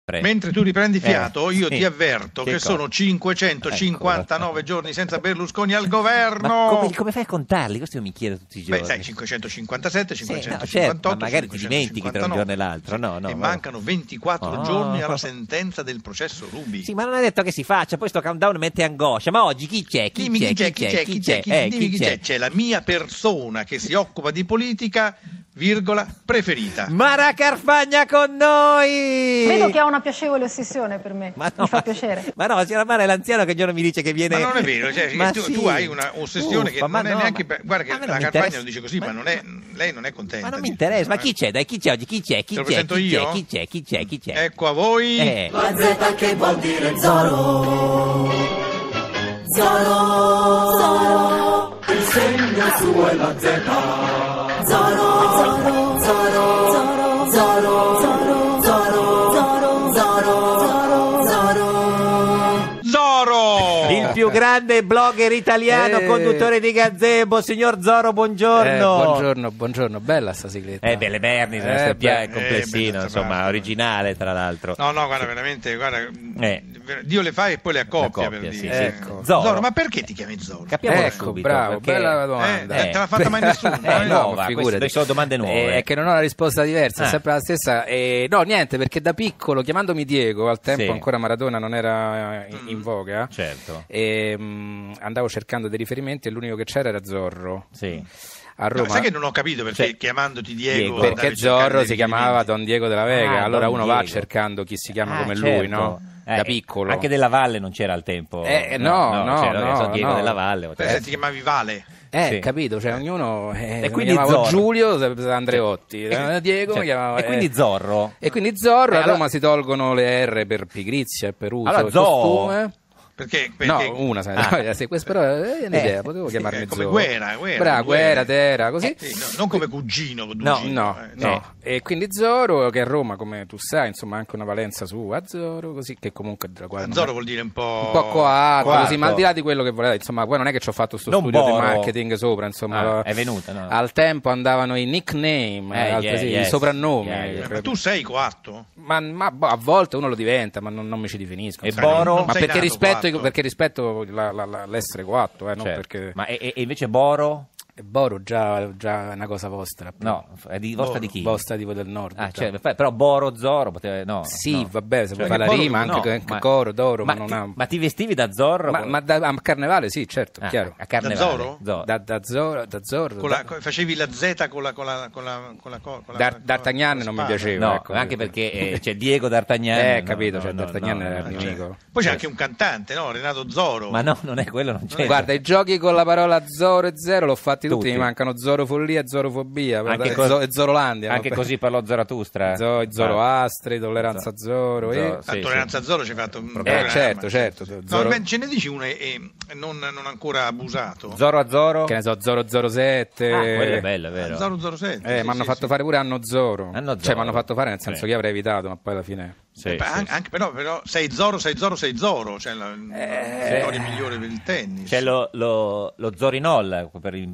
Mentre tu riprendi fiato, io sì. ti avverto che sono 559 giorni senza Berlusconi al governo. Ma come fai a contarli? Questo io mi chiedo tutti i giorni. Beh, sai, 557, 558, certo, ma magari ti dimentichi tra un giorno e l'altro. E mancano 24 giorni alla sentenza del processo Ruby. Sì, ma non è detto che si faccia, poi sto countdown mette angoscia. Ma oggi chi c'è? Dimmi chi c'è. C'è la mia persona che si occupa di politica, virgola, preferita. Mara Carfagna con noi! Vedo che ha una piacevole ossessione per me, mi fa piacere. Ma no, signora Mara è l'anziano che un giorno mi dice che viene... Ma non è vero, cioè, tu hai una ossessione che non è neanche... Guarda che la Carfagna lo dice così, ma lei non è contenta. Ma non mi interessa, ma chi c'è? Dai, chi c'è oggi? Chi c'è? Te lo presento io? Chi c'è? Ecco a voi... La Z che vuol dire Zorro. Zorro. Il segno suo è la Z. Zorro. Il più grande blogger italiano, conduttore di Gazebo, signor Zorro, buongiorno. Buongiorno, bella sta sigletta. Belle Berni, complessino, insomma, originale tra l'altro. No, guarda, veramente, Dio le fa e poi le accoppia, per dire. Sì. Ecco. Zorro, ma perché ti chiami Zorro? Capiamo Ecco, subito, bravo, perché... bella domanda. Te l'ha fatta mai nessuno? Nuova, figurati. queste sono domande nuove. È che non ho la risposta diversa, è sempre la stessa. No, niente, perché da piccolo, chiamandomi Diego, al tempo ancora Maradona non era in voga, certo. Andavo cercando dei riferimenti e l'unico che c'era era Zorro. Sì. A Roma. No, sai che non ho capito perché chiamandoti Diego perché Zorro si chiamava Don Diego della Vega, allora Don uno Diego. va cercando chi si chiama come certo. lui, no? Da piccolo. Anche Della Valle non c'era al tempo. No, Diego Della Valle. Se ti chiamavi Vale. Sì. Capito, cioè ognuno e mi quindi chiamavo Zorro. Giulio Andreotti, Diego mi chiamava e quindi Zorro. E quindi Zorro, a allora... Roma si tolgono le R per pigrizia e per uso allora, e costume. Perché? No, una, questo però è un'idea, potevo chiamarmi come Zorro. Guerra, Terra, così. Non come cugino. No. E quindi Zorro, che a Roma, come tu sai, insomma, ha anche una valenza su Azzoro, così che comunque Zorro vuol dire un po' coatto, così, ma al di là di quello che voleva, insomma, poi non è che ci ho fatto sto studio di marketing sopra, insomma, è venuta, no? Al tempo andavano i nickname, i soprannomi. Ma tu sei coatto? Ma a volte uno lo diventa, ma non mi ci definisco. E Boro? Ma perché rispetto l'essere coatto, non perché... Ma e invece Boro? Boro già è una cosa vostra. No, è di vostra di chi? Vostra tipo del nord. Però Boro, Zorro poteva... No, sì, vabbè, se vuoi fare la rima, anche Coro, Doro, ma non ha... Ma ti vestivi da Zorro? Ma a Carnevale sì, certo, chiaro. A Carnevale? Da Zorro? Da Zorro. Facevi la Z con la D'Artagnan non mi piaceva. No, ecco, anche perché c'è Diego D'Artagnan. Capito, D'Artagnan era il nemico. Poi c'è anche un cantante, no? Renato Zoro. Ma no, non è quello, non c'è. Guarda, i giochi con la parola Zoro e Zero l'ho fatti tutti, mi mancano Zorofollia e Zorofobia e Zorolandia. Anche così parlò Zarathustra. Zoroastri, Tolleranza Zoro. Tolleranza Zoro ci hai fatto un programma. Certo. Ce ne dici uno non ancora abusato? Zoro a Zoro? Che ne so, 007. Quello è bello, è vero. 007. Mi hanno fatto fare pure Anno Zoro. Cioè mi hanno fatto fare nel senso che io avrei evitato, ma poi alla fine... Anche però sei Zoro, cioè la storia migliore per il tennis. C'è lo Zorinol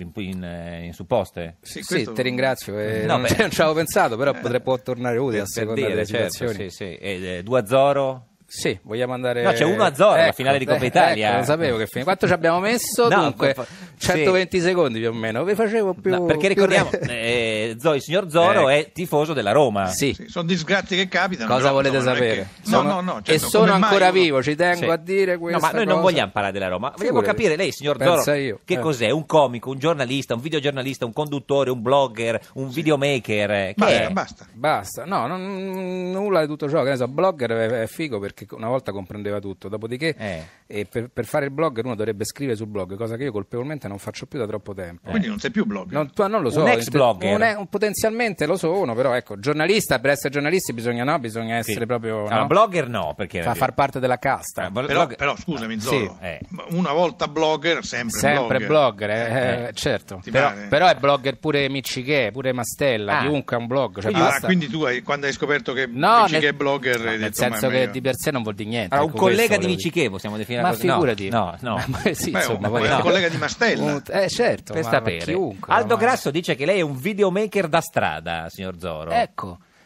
in supposte. Sì, ti ringrazio. Non ci avevo pensato, però può tornare utile a seconda delle situazioni. E 2 a Zoro? Sì, vogliamo andare... No, c'è 1 a Zoro, la finale di Coppa Italia. Lo sapevo che quanto ci abbiamo messo? Dunque, 120 secondi più o meno. Vi facevo più... No, perché ricordiamo, il signor Zoro è tifoso della Roma. Sì. Sono disgrazie che capitano. Cosa volete sapere? E sono ancora vivo, ci tengo a dire questo. No, ma noi non vogliamo parlare della Roma. Vogliamo capire lei, signor Zoro, che cos'è? Un comico, un giornalista, un videogiornalista, un conduttore, un blogger, un videomaker? Basta. No, nulla di tutto ciò. Che ne so, blogger è figo perché una volta comprendeva tutto, dopodiché per fare il blogger uno dovrebbe scrivere sul blog, cosa che io colpevolmente non faccio più da troppo tempo. Quindi non sei più blogger? Non lo so. Un ex blogger? Potenzialmente lo sono, però ecco, giornalista, per essere giornalisti bisogna essere proprio... No, blogger no, perché... Fa far parte della casta. Però scusami Zoro, una volta blogger, sempre blogger, certo. Però è blogger pure Miccichè, pure Mastella, chiunque ha un blog. Quindi tu quando hai scoperto che Miccichè è blogger... Nel senso che di per sé non vuol dire niente. Allora, un collega di Miccichè possiamo definire così? Ma figurati. No. Sì, insomma, un collega di Mastella. Certo, per sapere. Chiunque. Aldo Grasso dice che lei è un videomaker da strada, signor Zoro. Ecco.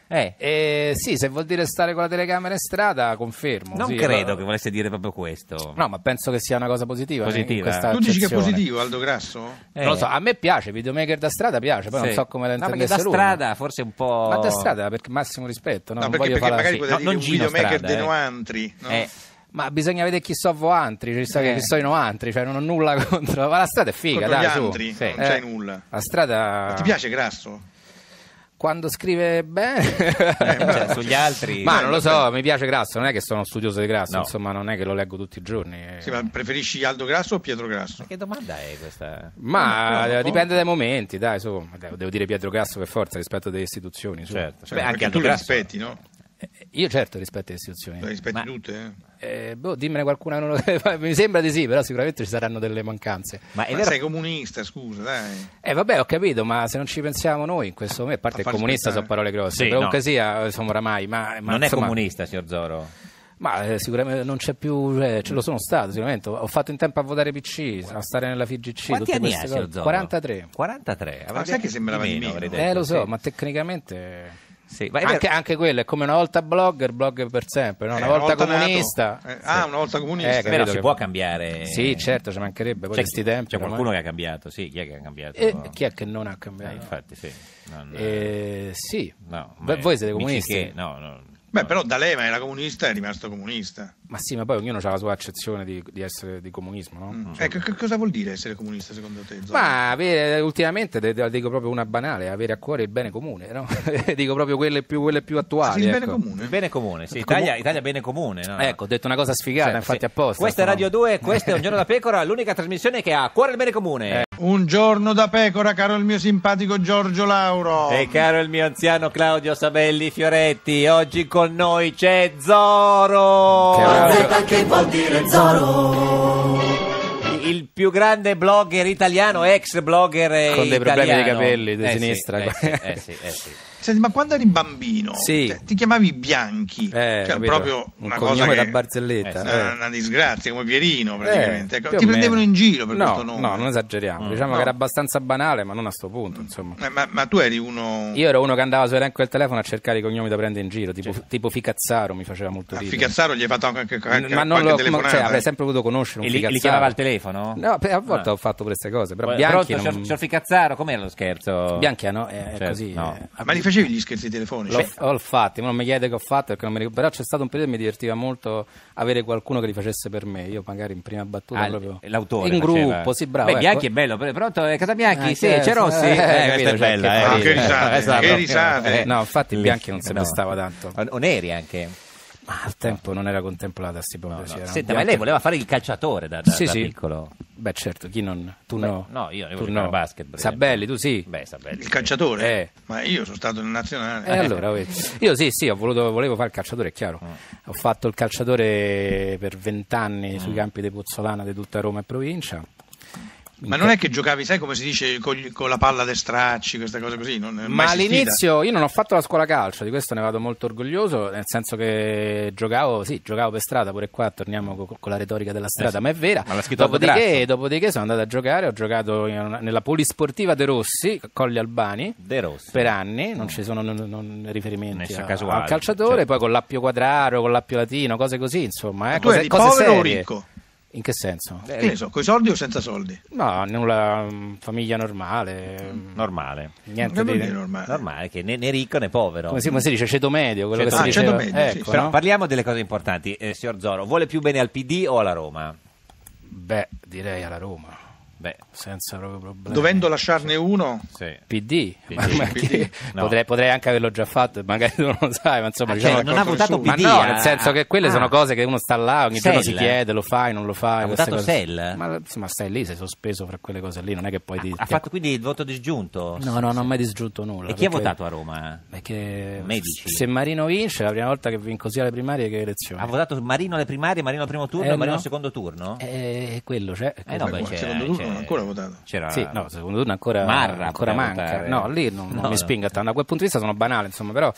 Sì, se vuol dire stare con la telecamera in strada, confermo. Non credo che volesse dire proprio questo. No, ma penso che sia una cosa positiva. Tu dici che è positivo, Aldo Grasso? Non lo so, a me piace, videomaker da strada piace, poi non so come la intendesse lui. Da strada forse un po'... Ma da strada, perché massimo rispetto. No, perché magari potete dire un videomaker dei noantri, no? Ma bisogna vedere chi so voantri, chi so i noantri, cioè non ho nulla contro, ma la strada è figa, dai, su. Non c'hai nulla. La strada... Ma ti piace Grasso? Quando scrive bene cioè, sugli altri, ma non lo so, mi piace Grasso, non è che sono studioso di Grasso, insomma, non è che lo leggo tutti i giorni. Sì, ma preferisci Aldo Grasso o Pietro Grasso? Ma che domanda è questa? Ma dipende dai momenti, dai, devo dire Pietro Grasso per forza rispetto delle istituzioni. Certo. Anche tu le rispetti, no? Io certo rispetto le istituzioni. Le rispetti tutte? Dimmene qualcuna, mi sembra di sì, però sicuramente ci saranno delle mancanze. Ma sei comunista, scusa, dai. Vabbè, ho capito, ma se non ci pensiamo noi in questo momento, a parte il comunista sono parole grosse, però comunque sia, siamo oramai. Ma non è comunista, signor Zoro? Ma sicuramente non c'è più, ce lo sono stato sicuramente, ho fatto in tempo a votare PC, a stare nella FIGC. Quanti anni ha, signor Zoro? 43. 43? Ma sai che sembrava di meno? Lo so, ma tecnicamente... Sì, anche quello è come una volta blogger per sempre, no? Una volta comunista. Una volta comunista. Però si può cambiare. Sì, certo, ci mancherebbe. Poi questi tempi. C'è qualcuno che ha cambiato, sì. Chi è che ha cambiato? Chi è che non ha cambiato? Infatti, sì. Sì. No, voi siete comunisti? No. Beh, però D'Alema era comunista e è rimasto comunista. Ma sì, ma poi ognuno ha la sua accezione di essere di comunismo, no? Cosa vuol dire essere comunista secondo te? Ma ultimamente dico proprio una banale, avere a cuore il bene comune, no? Dico proprio quelle più attuali. Il bene comune? Il bene comune, sì. Italia bene comune, no? Ecco, ho detto una cosa sfigata, infatti apposta. Questa è Radio 2, questo è Un Giorno da Pecora, l'unica trasmissione che ha a cuore il bene comune. Un giorno da pecora, caro il mio simpatico Giorgio Lauro. E caro il mio anziano Claudio Sabelli Fioretti, oggi con noi c'è Zoro. Che vuol dire Zoro? Il più grande blogger italiano, ex blogger con dei italiano. Problemi di capelli di sinistra. Sì. Senti, ma quando eri bambino ti chiamavi Bianchi, cioè proprio un una cognome cosa da barzelletta, una disgrazia, come Pierino praticamente. Ti prendevano in giro per questo nome? No, non esageriamo, diciamo che era abbastanza banale, ma non a sto punto, insomma. Ma tu eri uno... Io ero uno che andava su elenco del telefono a cercare i cognomi da prendere in giro, tipo Ficazzaro, mi faceva molto ridere. Ficazzaro gli hai fatto anche ma non lo, avrei sempre voluto conoscere un Ficazzaro. Li chiamava al telefono? No, a volte ho fatto queste cose, però Bianchi signor Ficazzaro, com'era lo scherzo? Bianchi è così. Ma li facevi gli scherzi telefonici? L'ho fatti, non mi chiede che ho fatto perché non mi ricordo, però c'è stato un periodo che mi divertiva molto avere qualcuno che li facesse per me, io magari in prima battuta proprio l'autore in gruppo, sì, bravo. Beh, Bianchi è bello, pronto, Casabianchi, sì, c'è Rossi, questa è bella, che risate. No, infatti Bianchi non se ne stava tanto. O Neri anche. Ma al tempo non era contemplata questa ipotesi. Senta, ma lei voleva fare il calciatore da piccolo? Beh, certo, chi non? Tu no, io tu no. Basket. Sabelli, tu sì? Beh, Sabelli. Il calciatore? Ma io sono stato in nazionale. Allora, io sì, volevo fare il calciatore, è chiaro. Ho fatto il calciatore per 20 anni sui campi di Pozzolana di tutta Roma e provincia. Ma non è che giocavi, sai come si dice, con la palla de stracci, queste cose così? Ma all'inizio io non ho fatto la scuola calcio, di questo ne vado molto orgoglioso, nel senso che giocavo per strada, pure qua torniamo con la retorica della strada, ma è vera. Ma Dopodiché sono andato a giocare, ho giocato nella polisportiva De Rossi, Colli Albani, per anni, non ci sono riferimenti al calciatore, poi con l'Appio Quadraro, con l'Appio Latino, cose così, insomma. Tu eri povero o ricco? In che senso? Che ne so, coi soldi o senza soldi? No, nulla, famiglia normale. Normale. Niente di normale, che né ricco né povero. Come si dice, ceto medio, quello che si diceva. Ceto medio, ecco, sì. Però parliamo delle cose importanti, signor Zoro. Vuole più bene al PD o alla Roma? Beh, direi alla Roma. Senza proprio problemi. Dovendo lasciarne uno? Sì. PD. PD. No. Potrei anche averlo già fatto, magari tu non lo sai, ma insomma diciamo, non ha votato PD. Ma no, nel senso che quelle sono cose che uno sta là, ogni giorno si chiede, lo fai, non lo fai. Ha votato Sell? Ma stai lì, sei sospeso fra quelle cose lì, non è che poi ha fatto quindi il voto disgiunto? No, non ho mai disgiunto nulla. E chi ha votato a Roma? Perché Medici. Se Marino vince, è la prima volta che vinco sia le primarie che le elezioni. Ha votato Marino alle primarie, Marino al primo turno e Marino al secondo turno? Quello c'è. Secondo turno non ancora votato. Sì, no, secondo turno ancora manca. Votare. No, lì non mi spinga tanto. Da quel punto di vista sono banale, insomma, però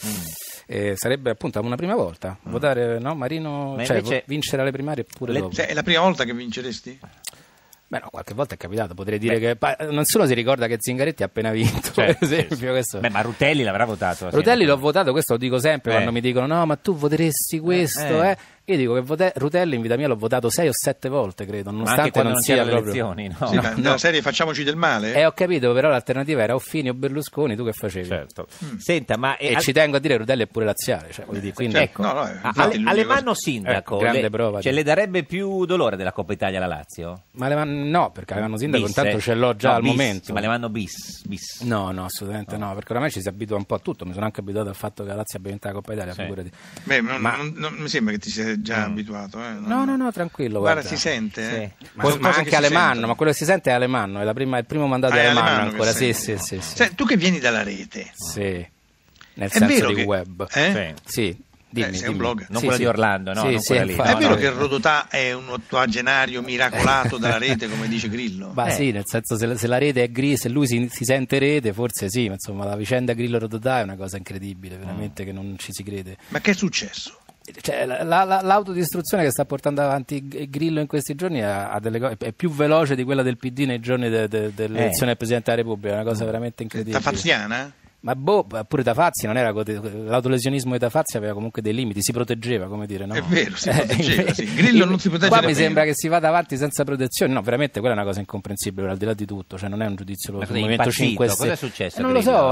sarebbe appunto una prima volta votare Marino, cioè vincere alle primarie pure dopo. È la prima volta che vinceresti? Beh, no, qualche volta è capitato, potrei dire che nessuno si ricorda che Zingaretti ha appena vinto, per esempio. Questo. Beh, ma Rutelli l'avrà votato. Rutelli l'ho votato, questo lo dico sempre quando mi dicono no, ma tu voteresti questo, Io dico che Rutelli in vita mia l'ho votato 6 o 7 volte, credo, nonostante non sia proprio... elezioni, no? Sì, ma nella serie Facciamoci del male? Ho capito, però l'alternativa era o Fini o Berlusconi, tu che facevi? Certo. Senta, ma ci tengo a dire Rutelli è pure laziale, cioè, dire, quindi ecco, Alemanno sindaco, le darebbe più dolore della Coppa Italia alla Lazio? Ma no, perché Alemanno sindaco intanto ce l'ho già al momento. Ma Alemanno bis? No, assolutamente no, perché oramai ci si abitua un po' a tutto, mi sono anche abituato al fatto che la Lazio abbia vinto la Coppa Italia, figurati. Beh, non mi sembra che ti sia già abituato. No, Tranquillo. tranquillo. Guarda, si sente? Ma anche Alemanno, ma quello che si sente è Alemanno, è il primo mandato di Alemanno ancora. Sì. Tu che vieni dalla rete. Sì, nel senso di web. Sì. Dimmi. Sei un blogger. Non quello di Orlando, no? Non quella lì. È vero che Rodotà è un ottuagenario miracolato dalla rete, come dice Grillo? Ma sì, nel senso se la rete è Grillo, se lui si sente rete, forse sì, ma insomma la vicenda Grillo-Rodotà è una cosa incredibile, veramente che non ci si crede. Ma che è successo? Cioè, l'autodistruzione che sta portando avanti Grillo in questi giorni è più veloce di quella del PD nei giorni dell'elezione del Presidente della Repubblica, è una cosa veramente incredibile. Tafaziana? Ma pure Tafazzi non era l'autolesionismo di Tafazzi aveva comunque dei limiti, si proteggeva, come dire, no? È vero, si proteggeva, sì. Grillo non si protegge. Qua mi sembra che si vada avanti senza protezione, no, veramente quella è una cosa incomprensibile, al di là di tutto, cioè non è un giudizio sul Movimento 5 Stelle. Cosa è successo? Non lo so,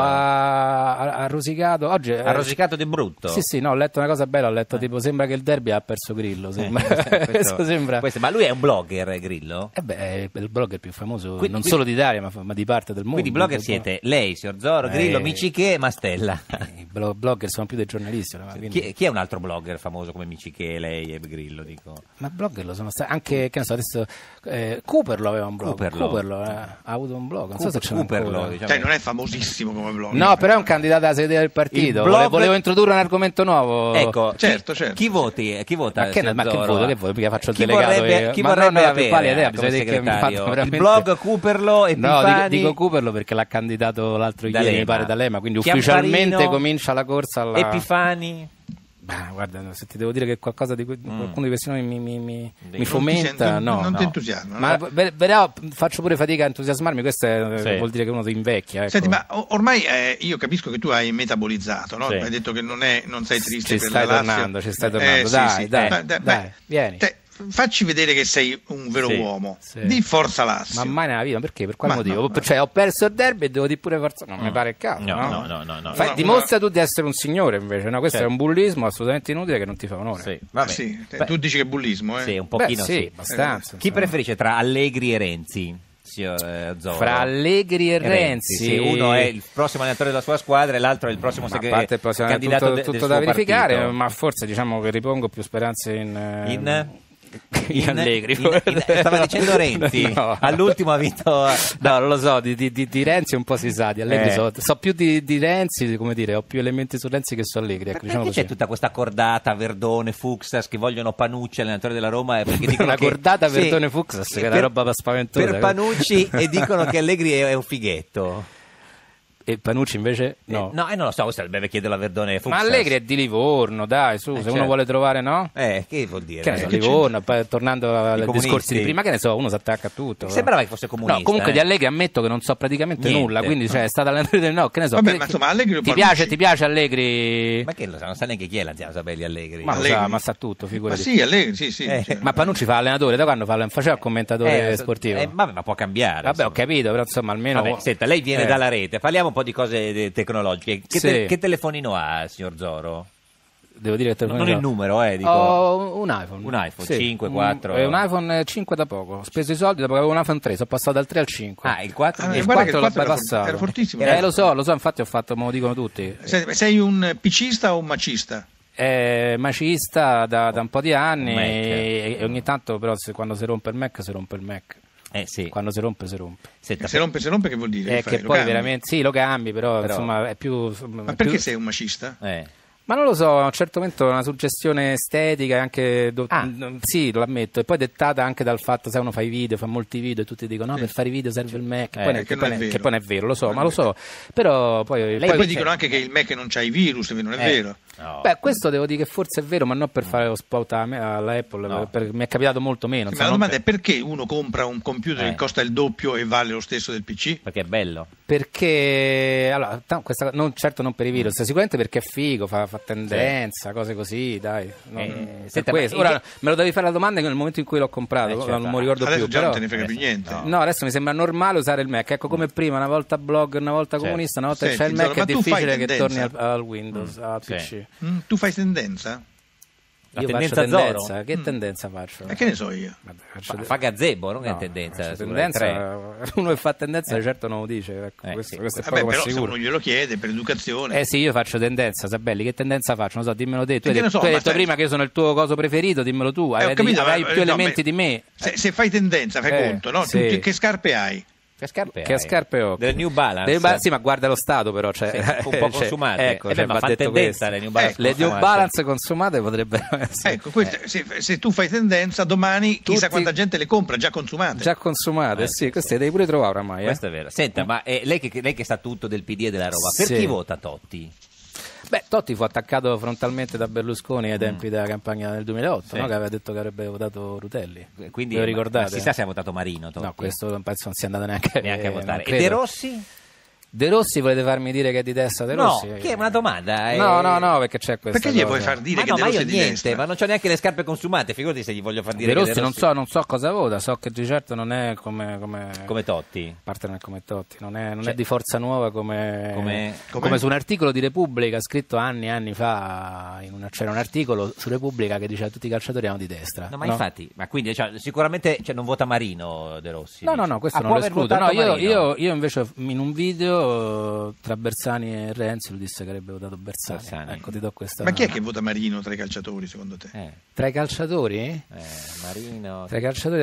ha rosicato oggi. Ha rosicato di brutto? Sì, no, ho letto una cosa bella, ho letto tipo sembra che il derby ha perso Grillo, questo sembra. Ma lui è un blogger, Grillo? È il blogger più famoso, non solo d'Italia, ma di parte del mondo. Quindi blogger siete lei, signor Zoro, Grillo, Miciche e Mastella. I blogger sono più dei giornalisti. Chi è un altro blogger famoso come Miciche, lei e Grillo? Dico. Ma blogger lo sono stati anche, che ne so, adesso Cooperlo aveva un blog. Cooperlo ha avuto un blog. Non so se c'è Cooperlo, diciamo. Non è famosissimo come blog. No, però è un candidato alla segretaria del partito. Volevo introdurre un argomento nuovo. Ecco, certo. Chi voti? Ma che voto? Mica faccio il chi delegato. Chi vorrebbe avere idea, veramente... il blog Cooperlo e No, dico Cooperlo perché l'ha candidato l'altro ieri, mi pare, D'Alema, quindi ufficialmente comincia la corsa alla... Epifani? Guarda, se ti devo dire che qualcosa di qualcuno di questi nomi mi fomenta, non ti entusiasma. Ma però faccio pure fatica a entusiasmarmi, questo vuol dire che uno ti invecchia. Ecco. Senti, ma ormai io capisco che tu hai metabolizzato, no? Hai detto che non sei triste per la Lazio. Ci stai tornando, dai, vieni. Facci vedere che sei un vero uomo di Forza Lazio. Ma mai nella vita, perché? Per quale motivo? Cioè, ho perso il derby e devo dire pure Forza. Non mi pare il caso. No. Dimostra tu di essere un signore, invece. No, questo è un bullismo assolutamente inutile che non ti fa onore. Tu dici che è bullismo, Sì, un pochino sì. Abbastanza. Chi preferisce tra Allegri e Renzi? Fra Allegri e Renzi, uno è il prossimo allenatore della sua squadra e l'altro è il prossimo candidato tutto da verificare, ma forse diciamo che ripongo più speranze in Allegri. Stava dicendo Renzi, all'ultimo ha vinto. No, non lo so, di Renzi un po' si sa, di Allegri so più di Renzi, come dire, ho più elementi su Renzi che su Allegri. Ecco, diciamo c'è tutta questa cordata Verdone, Fuxas che vogliono Panucci, allenatore della Roma, perché dicono una cordata Verdone Fuxas che è una roba spaventosa per Panucci e dicono che Allegri è un fighetto. E Panucci invece no. Non lo so, questo deve chiederlo a Verdone e Fuxas. Ma Allegri è di Livorno, dai, su, se uno vuole trovare, no? Che vuol dire? Che ne so, Livorno, tornando ai discorsi di prima, che ne so, uno si attacca a tutto. Sembrava che fosse comunista. No, comunque di Allegri ammetto che non so praticamente nulla, quindi cioè, è stata allenatore del no, che ne so. Vabbè, ma insomma, Allegri ti piace Allegri? Ma che lo sa, non sa neanche chi è l'anziano Sabelli Allegri. Ma sa tutto, figurati. Ma sì, Allegri, sì. Ma Panucci fa allenatore, da quando faceva il commentatore sportivo? Vabbè, ma può cambiare. Vabbè, ho capito, però insomma almeno... Senta, lei viene dalla rete, parliamo un po' di cose tecnologiche. Che telefonino ha, signor Zoro? Devo dire che telefonino non il numero, dico. Ho un iPhone. Un iPhone 5, 4. È un iPhone 5 da poco. Ho speso i soldi dopo che avevo un iPhone 3, sono passato dal 3 al 5. Il 4? Il 4 l'ho bypassato. Era fortissimo. Lo so, infatti me lo dicono tutti. Sei un PCista o un macista? Macista da un po' di anni e ogni tanto però quando si rompe il Mac si rompe il Mac. Sì. Quando si rompe se rompe che vuol dire? Che poi veramente lo cambi però insomma è più. Ma perché sei un macista? Ma non lo so, a un certo momento una suggestione estetica anche sì, lo ammetto, e poi dettata anche dal fatto se uno fa i video, fa molti video e tutti dicono per fare i video serve il Mac, che poi non è vero, lo so, ma lo so, però poi dicono anche che il Mac non c'ha i virus, non è vero. No. Beh, questo devo dire che forse è vero, ma non per fare lo spot alla Apple, No. mi è capitato molto meno. Ma la domanda è: perché uno compra un computer che costa il doppio e vale lo stesso del PC? Perché è bello. Perché allora, certo non per i virus, sicuramente perché è figo, fa tendenza, cose così, dai. Senta, questo. Ora me lo devi fare la domanda nel momento in cui l'ho comprato, certo. non mi ricordo Adesso più. già Però, non te ne frega più niente. no, adesso mi sembra normale usare il Mac. Ecco, come prima, una volta blog, una volta comunista, una volta Senti, c'è il Mac, ma è tu fai difficile che tendenza? torni al Windows, al Sì. PC. Tu fai tendenza? La Io tendenza faccio Zorro? tendenza. Che tendenza faccio? Che ne so io? Vabbè, faccio Fa gazebo, non è no, tendenza. faccio su tendenza, Rai 3. uno che fa tendenza certo non lo dice, ecco, questo è Vabbè, poco ma però se sicuro. uno glielo chiede per educazione. Sì, io faccio tendenza, Sabelli, che tendenza faccio? Non so, dimmelo te. Tu Che hai ne so, detto ma prima che io sono il tuo coso preferito, dimmelo tu. Ho capito, Avrai ma- più no, elementi beh, di me. Se fai tendenza, fai conto, no? sì. Tu che scarpe hai? Che scarpe Che hai? scarpe ho? Delle New Balance. Sì, ma guarda lo stato però, cioè, Sì, un po' consumate. Ecco, Beh, ma va fa detto tendenza questo. le New Balance Le New consumate. Balance consumate potrebbero essere Ecco, se tu fai tendenza, domani chissà Tutti- quanta gente le compra, già consumate. già consumate, sì, queste le devi pure trovare oramai. Questo è vero. Senta, ma lei che sa tutto del PD e della roba, per Sì. chi vota Totti? Beh, Totti fu attaccato frontalmente da Berlusconi ai tempi della campagna del 2008, Sì. no? Che aveva detto che avrebbe votato Rutelli. Quindi Ve lo ricordate? si sa se ha votato Marino Totti. No, questo non penso non sia andato neanche Neanche a non votare. E credo. De Rossi? De Rossi volete farmi dire che è di destra De Rossi? No, che è una domanda. No, perché c'è questa Perché gli cosa. vuoi far dire Ma che no, De ma Rossi io è di niente, destra? ma non c'ho neanche le scarpe consumate, figurati se gli voglio far dire De che Rossi non so cosa vota, so che di certo non è come come Totti. a parte non è come Totti, non è di Forza Nuova come Come? su un articolo di Repubblica scritto anni e anni fa, c'era un articolo su Repubblica che diceva che tutti i calciatori erano di destra. No, ma infatti, ma quindi sicuramente non vota Marino De Rossi. No, questo non può lo aver escludo. No, votato Marino. io invece in un video tra Bersani e Renzi lui disse che avrebbe votato Bersani. Ecco, ti do questa. Ma chi è che vota Marino tra i calciatori, secondo te? Tra i calciatori? Marino. Tra i calciatori,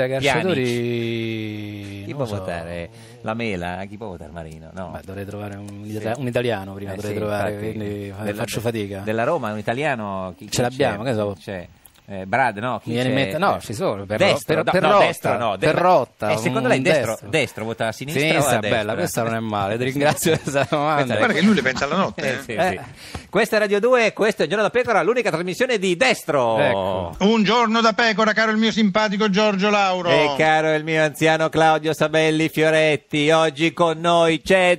Chi può votare? La Mela? Chi può votare Marino? No. Beh, dovrei trovare un italiano prima, dovrei trovare, infatti. quindi faccio fatica. Della Roma, un italiano? Chi Ce l'abbiamo, c'è? che so. C'è. Brad, no? Chi Mi viene in c'è? mente- no, ci sono, per destro, Rotta, no, per Rotta, secondo un lei destro vota a sinistra o a Sinistra, destra? bella, questa non è male, ti ringrazio per questa domanda. Guarda che lui le pensa alla notte. Sì. Questa è Radio 2, questo è Giorno da Pecora, l'unica trasmissione di destro. Ecco. Un giorno da pecora, caro il mio simpatico Giorgio Lauro. E caro il mio anziano Claudio Sabelli Fioretti, oggi con noi c'è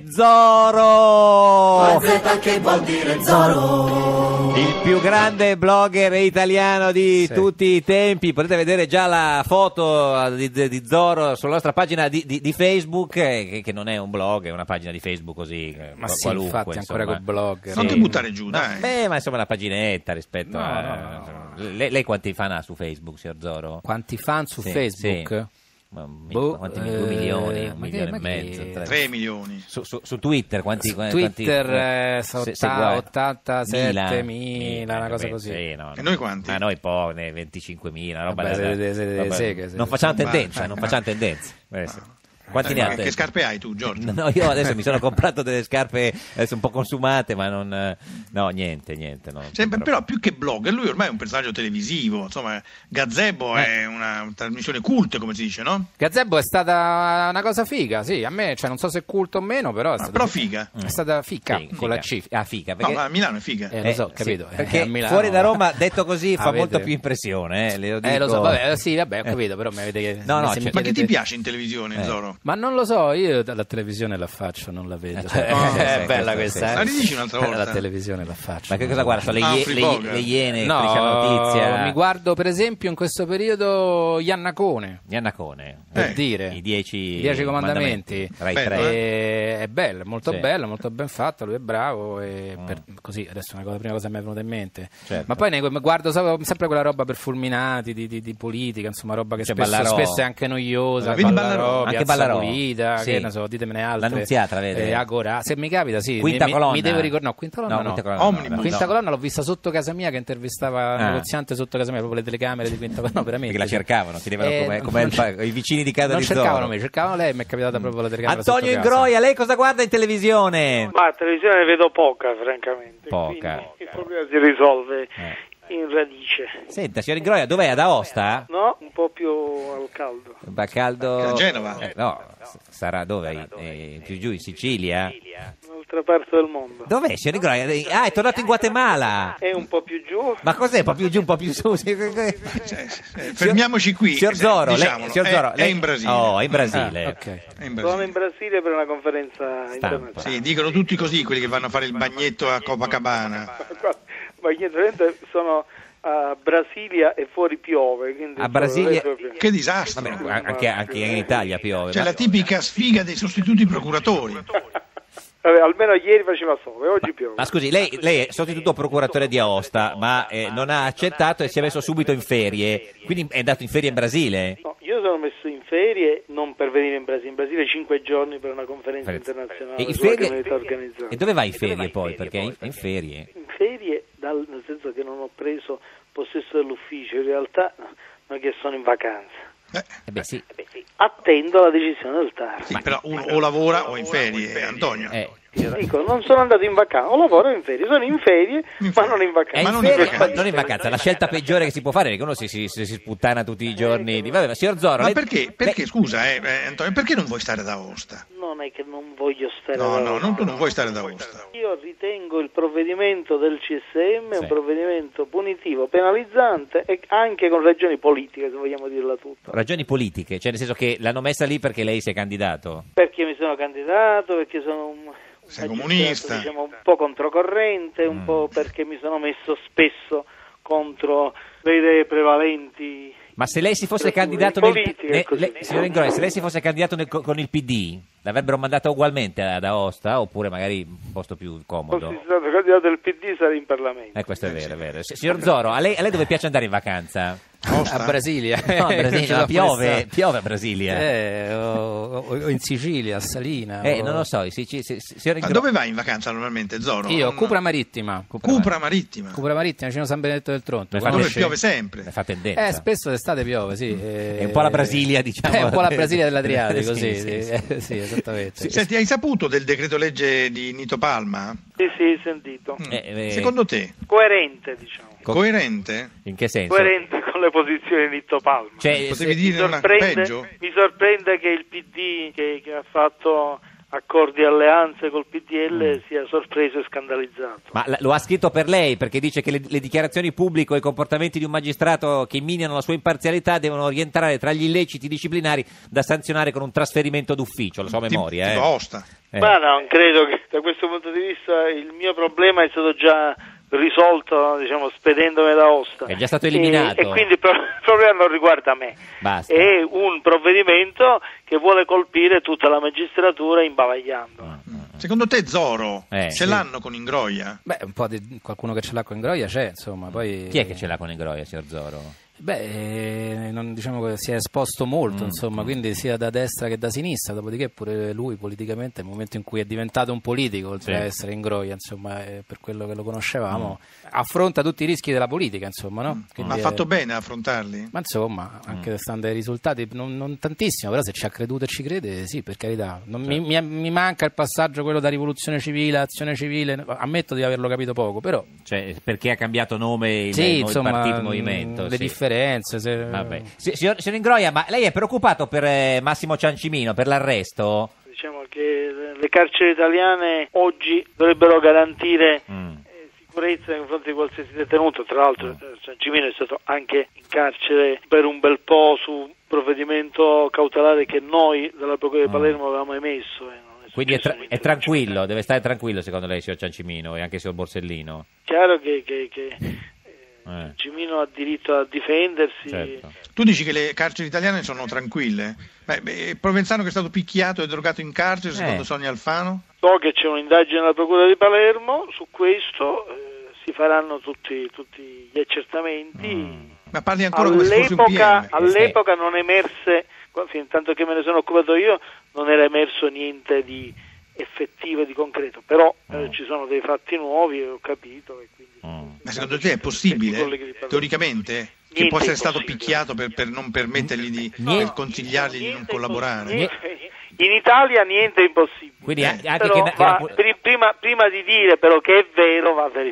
Zoro! La Z che vuol dire Zoro. Il più grande blogger italiano di tutti i tempi. Potete vedere già la foto di Zoro sulla nostra pagina di Facebook, che non è un blog, è una pagina di Facebook così, Ma sì, qualunque. infatti, ancora insomma. col blogger. Non ti buttare giù, dai. Beh, ma insomma una paginetta rispetto a... Lei quanti fan ha su Facebook, signor Zoro? Quanti fan su Sì, Facebook? sì. Quanti 2 milioni, 1 ma milione che- e mezzo, 3 milioni. Su Twitter quanti Twitter seguaci? 87.000, una cosa così. Sì, no, E noi quanti? Ma noi poco, 25.000, roba Vabbè, da- siete vabbè. seghe, Non facciamo Insomma, tendenza, non facciamo tendenza. Sì. Quanti ne ha? Che scarpe hai tu, Giorgio? No, io adesso mi sono comprato delle scarpe adesso un po' consumate, ma non... No, niente. No, Sempre, però più che blogger, lui ormai è un personaggio televisivo, insomma, Gazebo è una trasmissione cult, come si dice, no? Gazebo è stata una cosa figa, sì, a me, cioè non so se è culto o meno, però è stata, Però figa. è stata fica, con la C. Ah, fica, No, perché... ma a Milano è figa. Lo so, sì, capito? perché a Milano- fuori da Roma, detto così, fa Avete- molto più impressione, le lo dico. Lo so, vabbè, sì, vabbè, ho capito, però mi avete che No, se mi cioè- Ma che ti chiedete- piace in televisione, Zoro? Ma non lo so, io la televisione la faccio, non la vedo. certo. È Sì, bella questo questa. La ridici un'altra volta? La televisione la faccio. Ma che cosa guarda? Sono Humphrey Bogart. le iene, No, Striscia la Notizia, mi guardo per esempio in questo periodo Iannacone. Giannacone, Per dire. i 10 comandamenti. Rai Bello, 3. È bello, molto Sì. bello, molto ben fatto, lui è bravo e così adesso la prima cosa che mi è venuta in mente. Certo. Ma poi guardo sempre quella roba per fulminati di politica, insomma roba che C'è spesso, Ballarò. spesso è anche noiosa, Vedi Ballarò, Anche Piazza Ballarò. Pulita, Sì. che ne so, ditemene altre. L'Annunziata la vede? Agora, se mi capita sì, Quinta colonna. mi devo ricordare, no, quinta colonna no. Quinta colonna Omnibus. no. Quinta colonna l'ho vista sotto casa mia che intervistava il negoziante sotto casa mia, proprio le telecamere di quinta colonna, no, veramente. Perché la cercavano, chiedevano come non i vicini di casa non di cercavano Zoro. me, cercavano lei e mi è capitata proprio la telecamera Antonio sotto casa. Ingroia, lei cosa guarda in televisione? Ma televisione ne vedo poca, francamente. Poca. Quindi il problema si risolve in radice. Senta, signor Ingroia, dov'è? Ad Aosta? No? Un po' più al caldo. Bacaldo... A Genova. No, sarà dove? Più giù, in Sicilia? Non un'altra parte del mondo. Dov'è, signor Ingroia? Ah, è tornato in Guatemala. È un po' più giù. Ma cos'è? Un po' più giù, un po' più su? Fermiamoci qui. Signor Zoro, è in Brasile. Oh, è in Brasile. Ok. Sono in Brasile per una conferenza internazionale. Sì, dicono tutti così quelli che vanno a fare il bagnetto a Copacabana. Ma niente, sono a Brasilia e fuori piove. A Brasilia? Che disastro. Vabbè, anche in Italia piove. C'è la tipica sfiga dei sostituti procuratori. Vabbè, almeno ieri faceva sole, oggi piove. Ma scusi, lei è sostituto procuratore di Aosta, ma non ha accettato e si è messo subito in ferie, quindi è andato in ferie in Brasile? No, io sono messo in ferie non per venire in Brasile 5 giorni per una conferenza internazionale sulla criminalità organizzata. E dove vai in ferie poi? Perché è in ferie? In ferie nel senso che non ho preso possesso dell'ufficio, in realtà non è che sono in vacanza. Sì. Attendo la decisione del TAR. Sì, però uno o lavora o in ferie, Antonio. Dico, non sono andato in vacanza, o lavoro in ferie, sono in ferie, ma non in vacanza. Non in vacanza, la scelta peggiore che si può fare, perché uno si sputtana tutti i giorni. Vabbè, ma signor Zoro, ma perché scusa, Antonio, perché non vuoi stare ad Aosta? Non è che non voglio stare ad Aosta. No, tu non vuoi stare ad Aosta. Io ritengo il provvedimento del CSM un provvedimento punitivo, penalizzante e anche con ragioni politiche, se vogliamo dirla tutta. Ragioni politiche? Cioè nel senso che l'hanno messa lì perché lei si è candidato? Perché mi sono candidato, perché sono sei comunista, diciamo un po' controcorrente, un po' perché mi sono messo spesso contro le idee prevalenti. Ma se lei si fosse candidato signor Ingroia, se lei si fosse candidato con il PD, l'avrebbero mandato ugualmente ad Aosta oppure magari un posto più comodo? Se fossi stato candidato del PD sarei in Parlamento. Questo è vero, è vero. Signor Zoro, a lei dove piace andare in vacanza? A Brasilia. No, a Brasilia piove a Brasilia. O in Sicilia, a Salina. Non lo so. Ma dove vai in vacanza normalmente, Zoro? Io, Cupra Marittima. Cupra Marittima, vicino San Benedetto del Tronto. Dove piove sempre. Fa tendenza. Spesso d'estate piove, sì. È un po' la Brasilia, diciamo. È un po' la Brasilia dell'Adriatico, sì, esattamente. Senti, hai saputo del decreto legge di Nito Palma? Sì, sentito. Secondo te? Coerente, diciamo. Coerente? In che senso? Coerente con le posizioni di Nito Palma. Potevi dire peggio? Mi sorprende che il PD che ha fatto accordi e alleanze col PDL sia sorpreso e scandalizzato. Ma lo ha scritto per lei perché dice che le dichiarazioni pubbliche o i comportamenti di un magistrato che minano la sua imparzialità devono rientrare tra gli illeciti disciplinari da sanzionare con un trasferimento d'ufficio, la sua memoria. Tipo Aosta. Ma non credo che da questo punto di vista il mio problema è stato già risolto, diciamo, spedendomi da Aosta. È già stato eliminato. E quindi il problema non riguarda me. Basta. È un provvedimento che vuole colpire tutta la magistratura imbavagliando. Secondo te, Zoro, ce l'hanno con Ingroia? Beh, un po' di qualcuno che ce l'ha con Ingroia c'è, insomma. Poi... Chi è che ce l'ha con Ingroia, signor Zoro? Diciamo che si è esposto molto, insomma, quindi sia da destra che da sinistra, dopodiché pure lui politicamente nel momento in cui è diventato un politico, oltre a essere Ingroia, insomma, per quello che lo conoscevamo, affronta tutti i rischi della politica, insomma, no? Ma ha fatto bene a affrontarli? Ma insomma, anche stando ai risultati, non tantissimo, però se ci ha creduto e ci crede, sì, per carità. Mi manca il passaggio quello da rivoluzione civile a azione civile, ammetto di averlo capito poco, però... Cioè, perché ha cambiato nome il partito movimento? Le differenze. Vabbè. Signor Ingroia, ma lei è preoccupato per Massimo Ciancimino, per l'arresto? Diciamo che le carceri italiane oggi dovrebbero garantire sicurezza nei confronti di qualsiasi detenuto. Tra l'altro Ciancimino è stato anche in carcere per un bel po' su un provvedimento cautelare che noi dalla Procura di Palermo avevamo emesso. Quindi è tranquillo, deve stare tranquillo secondo lei, signor Ciancimino, e anche signor Borsellino? Chiaro che Ciancimino ha diritto a difendersi. Certo. Tu dici che le carceri italiane sono tranquille? Provenzano che è stato picchiato e drogato in carcere, secondo Sonia Alfano? So che c'è un'indagine alla Procura di Palermo su questo, si faranno tutti gli accertamenti. Ma parli ancora come se fosse un PM? All'epoca non emerse, fin tanto che me ne sono occupato io, non era emerso niente di effettivo e di concreto, però ci sono dei fatti nuovi, ho capito. E quindi, ma secondo te è possibile, teoricamente, che può essere stato picchiato per non permettergli per consigliargli di non collaborare? In Italia niente è impossibile. Quindi anche però prima di dire però che è vero va verificato.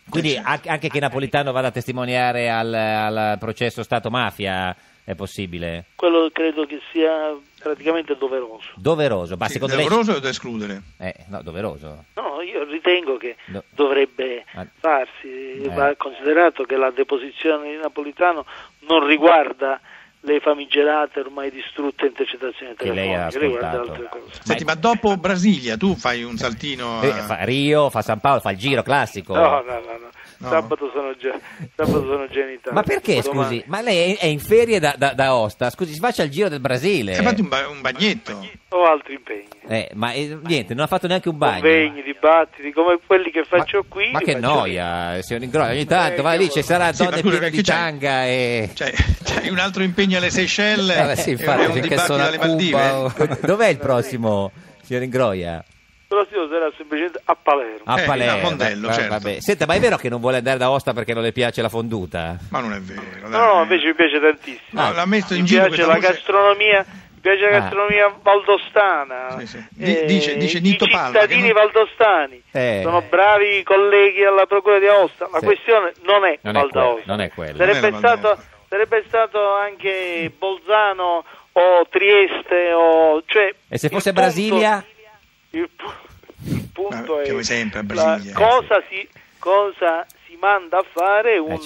Quindi anche che Napolitano vada a testimoniare al processo Stato-mafia è possibile? Quello credo che sia praticamente doveroso. Doveroso, ma secondo lei... Doveroso o da escludere? No, doveroso. No, io ritengo che dovrebbe farsi. Va considerato che la deposizione di Napolitano non riguarda le famigerate ormai distrutte intercettazioni telefoniche, riguarda altre cose. Senti, ma dopo Brasilia tu fai un saltino fa Rio, fa San Paolo, fa il giro classico? No. Sabato sono già in Italia. Ma perché, scusi? Ma lei è in ferie da Osta, scusi, si faccia il giro del Brasile. Fatti un bagnetto. Ho altri impegni. Ma niente, non ha fatto neanche un bagno. Convegni, dibattiti, come quelli che faccio qui. Ma che noia, signor Ingroia, ogni tanto va lì, ci sarà donne piene di tanga e... C'hai un altro impegno alle Seychelles sì, e un dibattito alle Maldive. Dov'è il prossimo, signor Ingroia? Il prossimo sarà semplicemente a Palermo. A Palermo, Mondello, certo. Vabbè. Senta, ma è vero che non vuole andare da Osta perché non le piace la fonduta? Ma non è vero. No, invece mi piace tantissimo. L'ha messo in mi giro piace la gastronomia. Mi piace la gastronomia valdostana. Sì. Dice Nitto Palma. I cittadini valdostani sono bravi colleghi alla Procura di Aosta. La questione non è Val d'Aosta. Non è quello. Sarebbe stato anche Bolzano o Trieste e se fosse Brasilia? Il punto è sempre a Brasilia, cosa si manda a fare un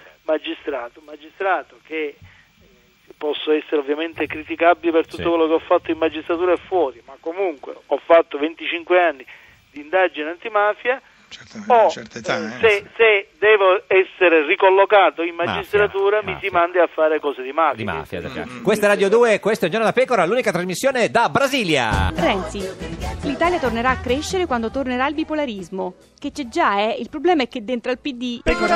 magistrato che posso essere ovviamente criticabile per tutto quello che ho fatto in magistratura e fuori, ma comunque ho fatto 25 anni di indagine antimafia. Certa età, se devo essere ricollocato in magistratura mi si mandi a fare cose di mafia. Questa è Radio 2, questo è Giorno da Pecora, l'unica trasmissione da Brasilia. Renzi, l'Italia tornerà a crescere quando tornerà il bipolarismo, che c'è già, il problema è che dentro al PD... Pecora.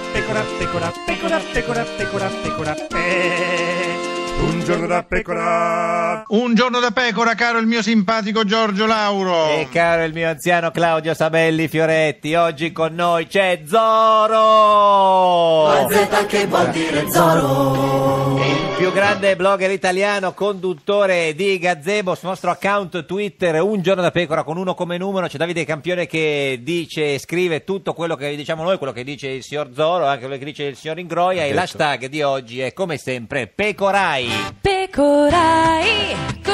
Un giorno da pecora. Un giorno da pecora, caro il mio simpatico Giorgio Lauro. E caro il mio anziano Claudio Sabelli Fioretti. Oggi con noi c'è Zoro. La Z che vuol dire Zoro. Il più grande blogger italiano, conduttore di Gazebo, sul nostro account Twitter Un giorno da pecora con uno come numero. C'è Davide Campione che dice, scrive tutto quello che diciamo noi, quello che dice il signor Zoro, anche quello che dice il signor Ingroia. E l'hashtag di oggi è come sempre Pecorai. Pecorai,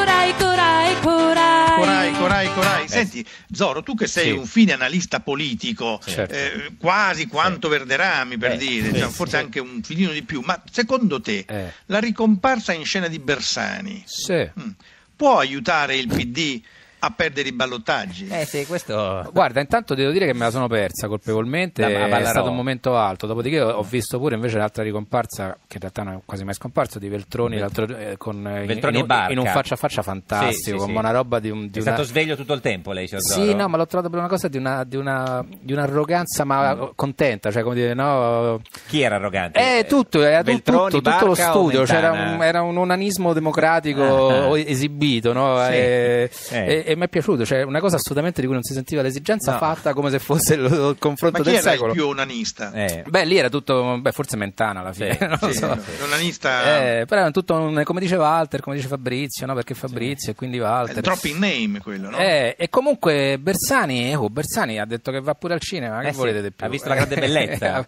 corai. Senti, Zoro, tu che sei un fine analista politico, quasi quanto Verderami per dire, forse anche un filino di più, ma secondo te la ricomparsa in scena di Bersani può aiutare il PD a perdere i ballottaggi? Questo... Guarda, intanto devo dire che me la sono persa colpevolmente, è stato un momento alto, dopodiché ho visto pure invece l'altra ricomparsa, che in realtà non è quasi mai scomparso, di Veltroni, in un faccia a faccia fantastico, con una roba di è stato sveglio tutto il tempo lei, signor Zoro? Sì, no, ma l'ho trovato per una cosa di un'arroganza ma contenta, cioè come dire, no... Chi era arrogante? Tutto Veltroni, tutto lo studio, era un onanismo democratico esibito, no? E mi è piaciuto, cioè una cosa assolutamente di cui non si sentiva l'esigenza, fatta come se fosse il confronto del secolo. Ma chi era il più onanista? Lì era tutto, forse Mentana alla fine, l'onanista... però era tutto, come dice Walter, come dice Fabrizio, no? Perché Fabrizio e quindi Walter. È dropping name quello, no? E comunque Bersani ha detto che va pure al cinema, che volete di più? Ha visto La Grande Bellezza?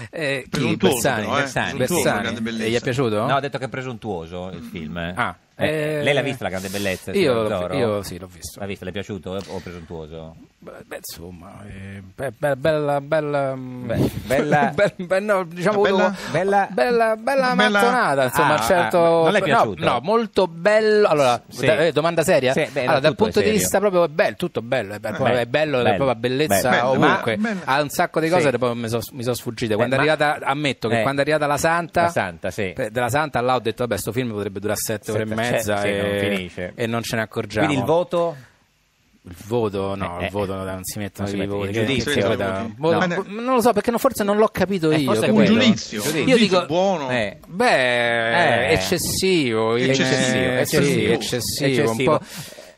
Bersani. E gli è piaciuto? No, ha detto che è presuntuoso il film. Lei l'ha vista La Grande Bellezza? Io sì, l'ho visto. L'ha visto? Le è piaciuto o presuntuoso? Insomma, bella mattonata, insomma, certo. Non le è piaciuto? No, molto bello. Allora, domanda seria? Allora, dal punto di vista proprio è bello, tutto bello, è bello, è proprio bellezza ovunque. Ha un sacco di cose che poi mi sono sfuggite. Quando è arrivata, ammetto che quando è arrivata la Santa, della Santa là ho detto vabbè, sto film potrebbe durare 7 ore e mezza e non ce ne accorgiamo. Quindi il voto? Il voto non si mettono i voti. Giudizio. Non lo so, perché forse non l'ho capito io. Un giudizio. Io dico buono. Eccessivo. Un po'.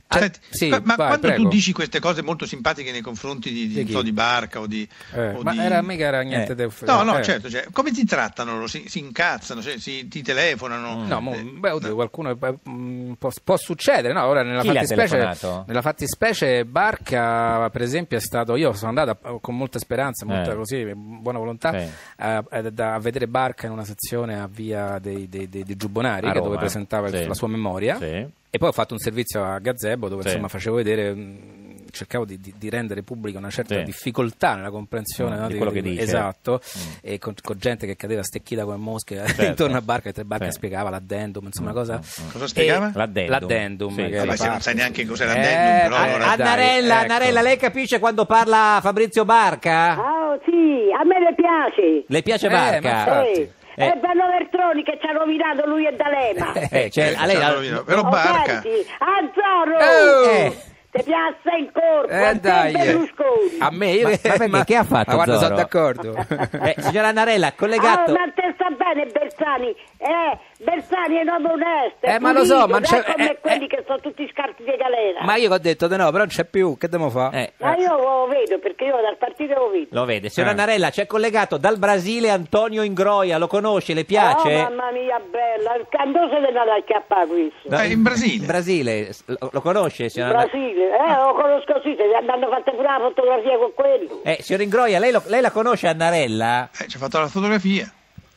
Senti, sì, ma vai, quando prego. tu dici queste cose molto simpatiche nei confronti di Barca o di... ma mica era niente di No, certo, cioè, come ti trattano loro? Si incazzano, cioè, ti telefonano? Oddio, qualcuno può succedere, no? Ora nella fattispecie Barca, per esempio, è stato, io sono andato con molta speranza, molta così, buona volontà, a vedere Barca in una sezione a via dei Giubbonari, dove presentava la sua memoria. E poi ho fatto un servizio a Gazebo dove insomma facevo vedere, cercavo di rendere pubblica una certa difficoltà nella comprensione di quello che dice. Esatto, e con gente che cadeva stecchita come mosche intorno a Barca, e tre Barca spiegava l'addendum, insomma una cosa. Cosa spiegava? L'addendum. Vabbè, se non sai neanche cos'è l'addendum, però Annarella, lei capisce quando parla Fabrizio Barca? Sì, a me le piace. Le piace Barca? E Bello Vertroni che ci ha rovinato lui e D'Alema. Però Barca. Azzurro! Ti piazza in corpo, dai. Berlusconi. A me? Ma che ha fatto? Ma guarda, Zorro? sono d'accordo. Signora Annarella, collegato. Ma te sta bene Bersani? Bersani è un uomo onesto. Ma lo so, ma c'è... come quelli che sono tutti scarti di galera. Ma io ho detto di no, però non c'è più, che devo fare? Ma io lo vedo, perché io dal partito lo vedo. Lo vede. Signora Annarella, c'è collegato dal Brasile Antonio Ingroia, lo conosce, le piace? Oh, mamma mia, bella. Quando se ne andava a chiappare questo? In Brasile. In Brasile, lo conosce, signora In Brasile, lo conosco sì, se hanno fatto pure la fotografia con quello. Signor Ingroia, lei la conosce Annarella? Ci ha fatto la fotografia.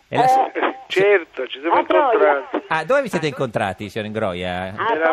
Certo, ci siamo incontrati. Dove vi siete incontrati, signor Ingroia?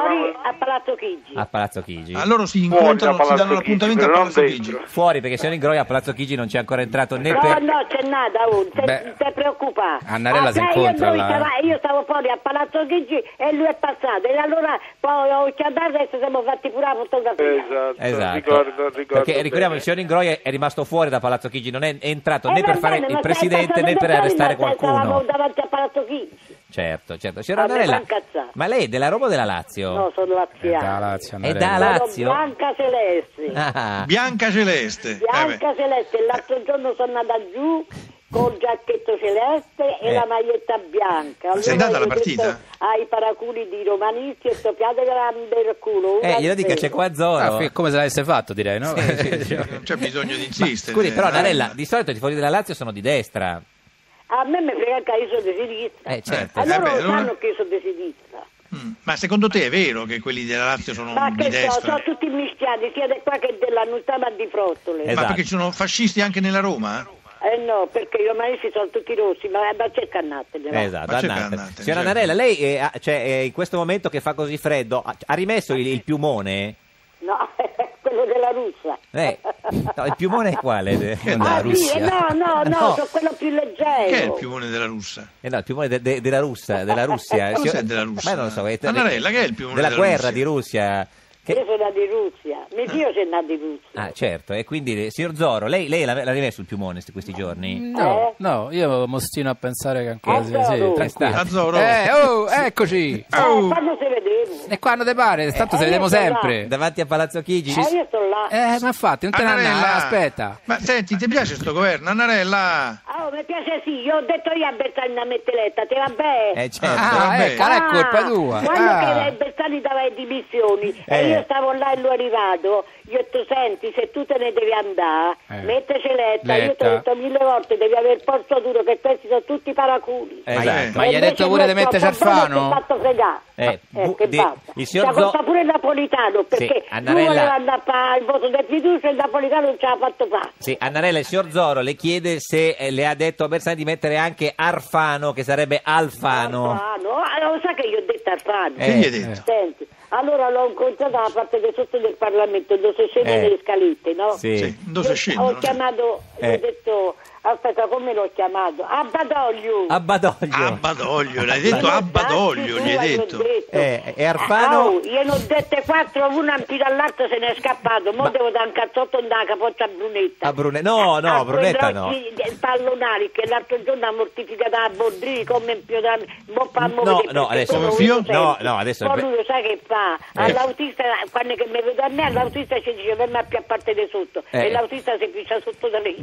A Palazzo Chigi. A Palazzo Chigi. Allora si incontrano, si danno l'appuntamento a Palazzo Chigi. Fuori, perché signor Ingroia a Palazzo Chigi non c'è ancora entrato né No, c'è nada, non ti preoccupare. Annarella si incontra io stavo fuori a Palazzo Chigi e lui è passato. E allora poi ho chiamato e ci siamo fatti pure la fotografia. Esatto. Ricordo. Perché ricordiamo che il signor Ingroia è rimasto fuori da Palazzo Chigi, non è entrato né per fare il presidente né per arrestare qualcuno. Davanti a Palazzo Chigi. Certo. Signora Annarella, ma lei è della Roma o della Lazio? No, sono laziale. È da Lazio? Bianca Celeste. Bianca Celeste. Bianca Celeste. L'altro giorno sono andata giù col giacchetto celeste e la maglietta bianca. Allora sei andata alla partita? Ai paraculi di romanisti e soppiate grande il culo. Glielo dica, c'è qua Zorro. Come se l'avesse fatto, direi, no? Non c'è bisogno di insistere. Scusi, però Annarella, di solito i tifosi della Lazio sono di destra. A me mi frega che io sono di sinistra. Certo. Allora lo sanno che io sono di sinistra. Ma secondo te è vero che quelli della Lazio sono di destra? Sono tutti mischiati, sia di qua che della Nuttama di Frottole. Ma perché ci sono fascisti anche nella Roma? No, perché i romanisti sono tutti rossi, ma cerca annateli. Esatto, annate. Signora Annarella, lei in questo momento che fa così freddo ha rimesso il piumone? No, quello della Russia. No, il piumone è quale? Della Russia? No, sono quello più leggero. Che è il piumone della Russia? No, il piumone della Russia. Cos'è della Russia? Ma non lo so. Annarella, che è il piumone della guerra di Russia? Io sono nato in Russia, mio figlio c'è nato in Russia. Certo, e quindi, signor Zorro, lei l'ha rimesso il piumone questi giorni? No, io mostino a pensare che ancora tranquillo. Azzurro. Eccoci! Quando se vedevo? E quando te pare? Tanto se vediamo sempre. Davanti a Palazzo Chigi? Io sto là. Ma infatti, non te ne andare, aspetta. Ma senti, ti piace sto governo, Annarella? Mi piace sì, io ho detto io a Bersani da metteletta, te va bene? Certo, è colpa tua. Quando che Bersani dava le dimissioni e io stavo là e lui è arrivato, io ho detto senti, se tu te ne devi andare, metteci Letta, io ti ho detto 1000 volte devi avere il polso duro, che questi sono tutti paraculi. Ma gli hai detto pure di mettere Alfano? Fatto fregare. Che basta. Ci ha contato pure il Napolitano, perché lui voleva andare a fare il voto del fiducia e il Napolitano non ce l'ha fatto fare. Sì, Annarella, il signor Zorro le chiede se le ha detto a Bersani di mettere anche Arfano, che sarebbe Alfano. Lo sa che io ho detto Alfano. Che gli hai detto? Senti, allora l'ho incontrato dalla parte del sotto del Parlamento, dove si scende le scalette, no? Sì. Dove si scendono? Ho chiamato, ho detto, aspetta, come l'ho chiamato? Abbadoglio, l'hai detto Abbadoglio, gli hai detto. E Arfano? Io ne ho dette 4, una un tiro all'altro se ne è scappato, mo devo dare un cazzotto da capoccia a Brunetta. No, Brunetta no. Pallonari che l'altro giorno ha mortificato a Bordrini come un piodano. No, adesso no, adesso poi lui lo sa che fa all'autista, quando che mi vedo a me all'autista ci dice per me più a parte di sotto e l'autista si piscia sotto da lì.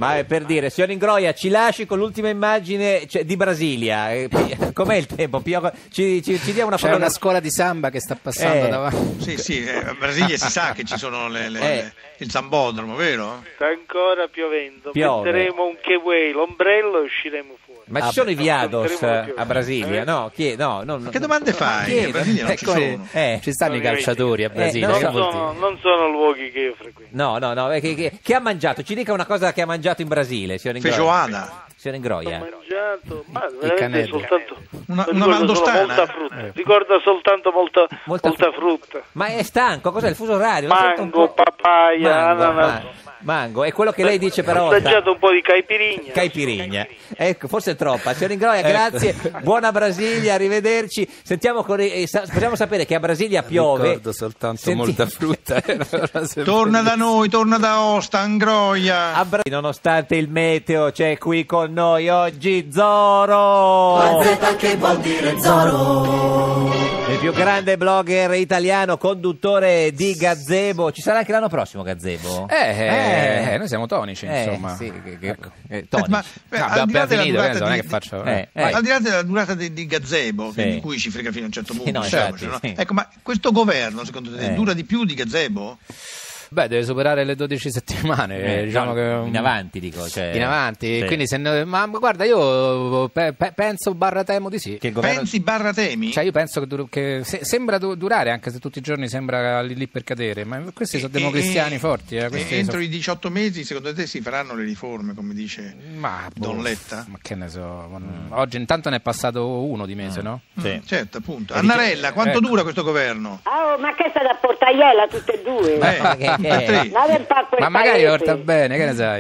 Ma per dire, signor Ingroia, ci lasci con l'ultima immagine di Brasilia. Com'è il tempo? Ci dia una C'è una scuola di samba che sta passando davanti. Sì, a Brasilia si sa che ci sono il sambodromo, vero? Sta ancora piovendo. Piove. Metteremo un K-Way, l'ombrello e usciremo fuori. Ma ci sono i viados a Brasilia? No, che domande fai? A Brasilia non ci sono. Ci stanno i calciatori a Brasilia. Non sono luoghi che io frequento. No, che ha mangiato? Ci dica una cosa che ha mangiato in Brasile, signor Ingroia. Feijoada. Signor Ingroia. Ho mangiato, ma veramente soltanto una maldostana. Molta frutta. Ricorda soltanto molta frutta. Ma è stanco? Cos'è il fuso orario? Mango, papaya, ananas. Mango, è quello che lei dice però. Ho assaggiato un po' di caipirinha. Ecco, forse è troppa. Signor Ingroia, grazie. Buona Brasilia, arrivederci. Possiamo sapere che a Brasilia piove. Ricordo soltanto molta frutta. Torna da noi, torna da Osta, Ingroia. Nonostante il meteo, c'è qui con noi oggi Zoro. La Z che vuol dire Zoro. Il più grande blogger italiano, conduttore di Gazebo. Ci sarà anche l'anno prossimo Gazebo? Noi siamo tonici, insomma. Sì, abbiamo finito, non è che faccio. Al di là della durata di Gazebo, di cui ci frega fino a un certo punto, ecco, ma questo governo, secondo te, dura di più di Gazebo? Beh, deve superare le 12 settimane, diciamo che in avanti, dico. In avanti, sì. Quindi ma guarda, io penso temo di sì. Che pensi temi? Cioè io penso che sembra durare, anche se tutti i giorni sembra lì per cadere, ma questi sono democristiani forti. Entro i 18 mesi, secondo te, si faranno le riforme, come dice Don Letta? Ma che ne so, oggi intanto ne è passato uno di mese, no? Sì. Certo, appunto. Annarella, quanto dura questo governo? Ma che state a Portaiella tutte e due? Ma magari porta bene, che ne sai?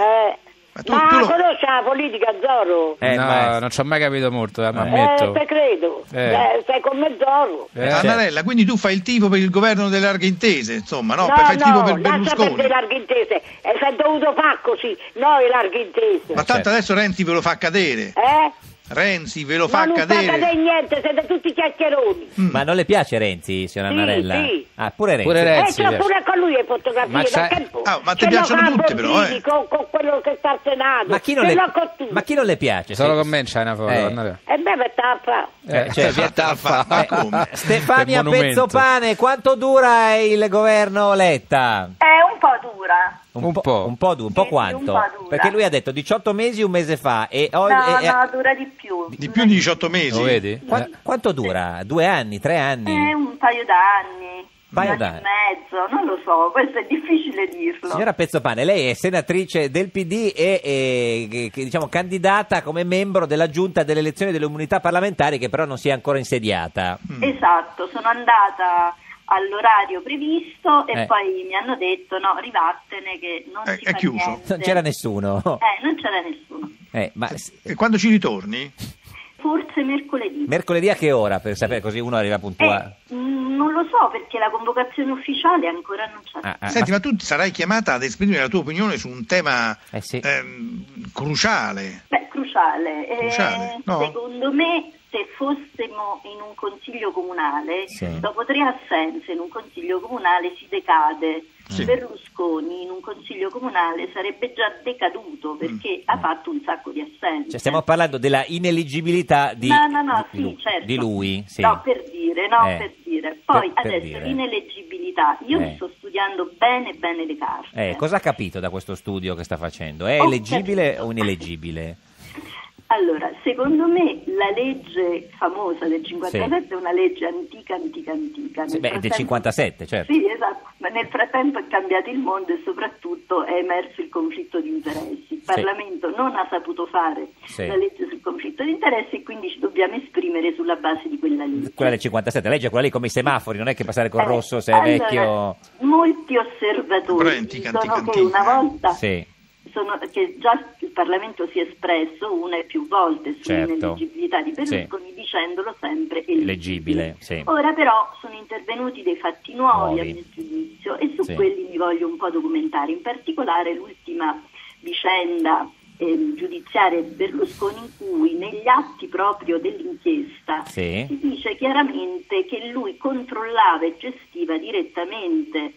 Conosci la politica, Zoro? No, non ci ho mai capito molto, ma ammetto. Te credo. Sei con me, Zoro. Annarella, quindi tu fai il tifo per il governo delle larghe intese, insomma, no? Fai il tifo per Berlusconi. No, le larghe intese. Si è dovuto fare così, no, le larghe intese. Ma tanto adesso Renzi ve lo fa cadere. Renzi ve lo fa cadere. Non fa cadere niente, siete tutti chiacchieroni. Ma non le piace Renzi, signora Annarella? Sì. Pure Renzi. Pure con lui le fotografie. Ma ti piacciono tutte però, con quello che sta al Senato. Ma chi non le piace? Solo con me c'è una foto. Per tappa. Stefania Pezzopane, quanto dura il governo Letta? Un po' dura. Un po' quanto? Un po' dura. Perché lui ha detto 18 mesi un mese fa no, dura di più. Di più di 18 mesi? Lo vedi? Quanto dura? 2 anni, 3 anni? Un paio d'anni. Un anno e mezzo, non lo so, questo è difficile dirlo. Signora Pezzopane, lei è senatrice del PD e diciamo candidata come membro della giunta delle elezioni delle immunità parlamentari, che però non si è ancora insediata. Esatto, sono andata all'orario previsto e poi mi hanno detto no, rivattene che non si fa chiuso. niente. Non c'era nessuno. Non c'era nessuno. E quando ci ritorni? Forse mercoledì. Mercoledì a che ora? Per sapere, così uno arriva puntuale. Non lo so, perché la convocazione ufficiale ancora non c'è. Senti, ma tu sarai chiamata ad esprimere la tua opinione su un tema cruciale. Cruciale. No? Secondo me, se fossimo in un consiglio comunale, dopo 3 assenze in un consiglio comunale si decade. Berlusconi in un consiglio comunale sarebbe già decaduto perché ha fatto un sacco di assenze. Cioè, stiamo parlando della ineleggibilità di certo. di lui. Sì. No, per dire. Poi adesso l'ineleggibilità, io mi sto studiando bene le carte. Cosa ha capito da questo studio che sta facendo? È eleggibile o ineleggibile? Allora, secondo me la legge famosa del 57 è una legge antica. Del 57, certo. Sì, esatto, ma nel frattempo è cambiato il mondo e soprattutto è emerso il conflitto di interessi. Il Parlamento non ha saputo fare la legge sul conflitto di interessi e quindi ci dobbiamo esprimere sulla base di quella legge. Quella del 57, la legge è quella lì come i semafori, non è che passare col rosso se è vecchio. Molti osservatori dicono che una volta... che già il Parlamento si è espresso una e più volte sull'ineleggibilità di Berlusconi dicendolo sempre eleggibile. Ora però sono intervenuti dei fatti nuovi a mio giudizio e su quelli mi voglio un po' documentare, in particolare l'ultima vicenda giudiziaria di Berlusconi in cui negli atti proprio dell'inchiesta si dice chiaramente che lui controllava e gestiva direttamente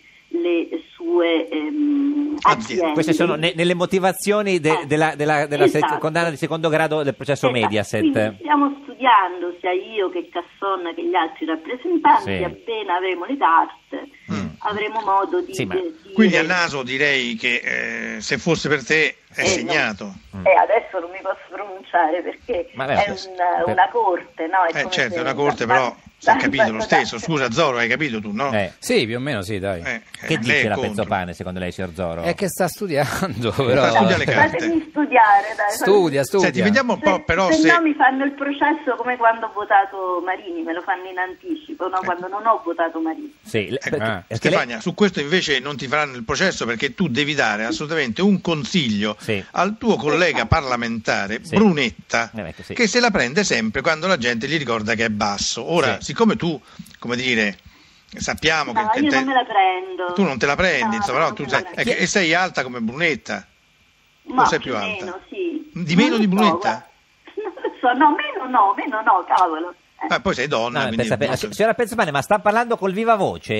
le sue aziende. Queste sono nelle motivazioni della esatto. condanna di secondo grado del processo Mediaset. Quindi stiamo studiando, sia io che Casson che gli altri rappresentanti, appena avremo le carte avremo modo di... Quindi a naso direi che se fosse per te è segnato. Adesso non mi posso pronunciare perché è una corte, no? È certo, è una corte, però si è capito lo stesso. Scusa Zoro, hai capito tu, no? Sì, più o meno sì, dai. Che dice la Pezzopane secondo lei, signor Zoro? È che sta studiando, però. Studia le carte. Fatemi studiare, dai. Studia. Senti, vediamo un po', però se no mi fanno il processo come quando ho votato Marini, me lo fanno in anticipo, no? Quando non ho votato Marini. Sì, Stefania, su questo invece non ti faranno il processo perché tu devi dare assolutamente un consiglio al tuo collega parlamentare Brunetta, che se la prende sempre quando la gente gli ricorda che è basso. Ora, siccome tu, come dire, sappiamo che io non me la prendo. Tu non te la prendi, insomma, no, tu e sei alta come Brunetta? O sei più alta? Meno, sì. Di meno di Brunetta? Non lo so, meno no, cavolo. Poi sei donna. Signora Pezzopane, ma sta parlando col viva voce?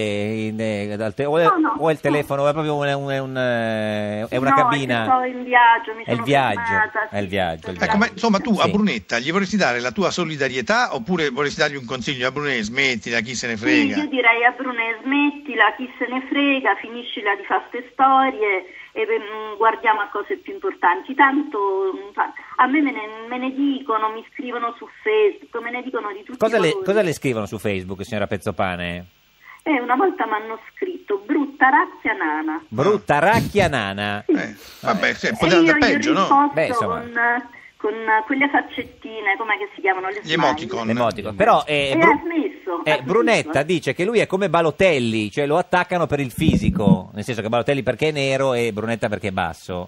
O è il telefono? È proprio è una cabina? No, in viaggio, mi sono È il viaggio. Ecco, ma insomma tu a Brunetta gli vorresti dare la tua solidarietà oppure vorresti dargli un consiglio a Brunetta? Smettila, chi se ne frega? Sì, io direi a Brunetta, smettila, chi se ne frega, finiscila di fare ste storie e guardiamo a cose più importanti. Tanto a me me ne dicono, mi scrivono su Facebook, me ne dicono di tutti. Cosa le scrivono su Facebook, signora Pezzopane? Una volta mi hanno scritto brutta racchia nana. Brutta racchia nana? Vabbè, poteva andare peggio, no? Con quelle faccettine, com'è che si chiamano? Gli emoticon. Però ha Brunetta dice che lui è come Balotelli, cioè lo attaccano per il fisico, nel senso che Balotelli perché è nero e Brunetta perché è basso.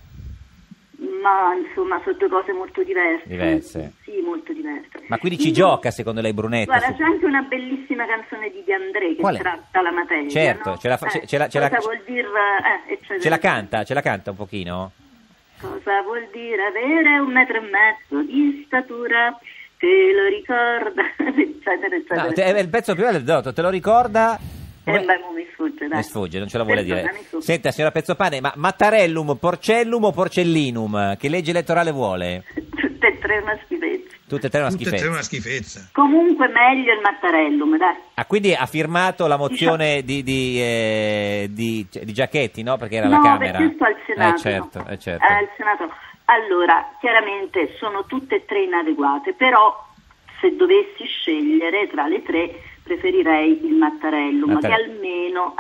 Ma insomma sono due cose molto diverse. Sì, molto diverse. Ma quindi ci gioca secondo lei Brunetta? Guarda, c'è anche una bellissima canzone di De André che tratta la materia. Certo, no? ce la vuol dire, ce la canta un pochino? Cosa vuol dire avere 1,5 metri di statura che lo ricorda, eccetera. No, il pezzo più bello, te lo ricorda? Mi sfugge, dai. Mi sfugge, non ce la vuole dire. Senta, signora Pezzopane, ma Mattarellum, Porcellum o Porcellinum? Che legge elettorale vuole? Tutte e tre una schifezza. Tutte e tre una schifezza. Comunque meglio il Mattarellum, dai. Quindi ha firmato la mozione di Giachetti, no? Perché era alla Camera. No, perché sto al Senato. Certo. Al Senato. Allora, chiaramente sono tutte e tre inadeguate, però se dovessi scegliere tra le tre preferirei il Mattarellum, che almeno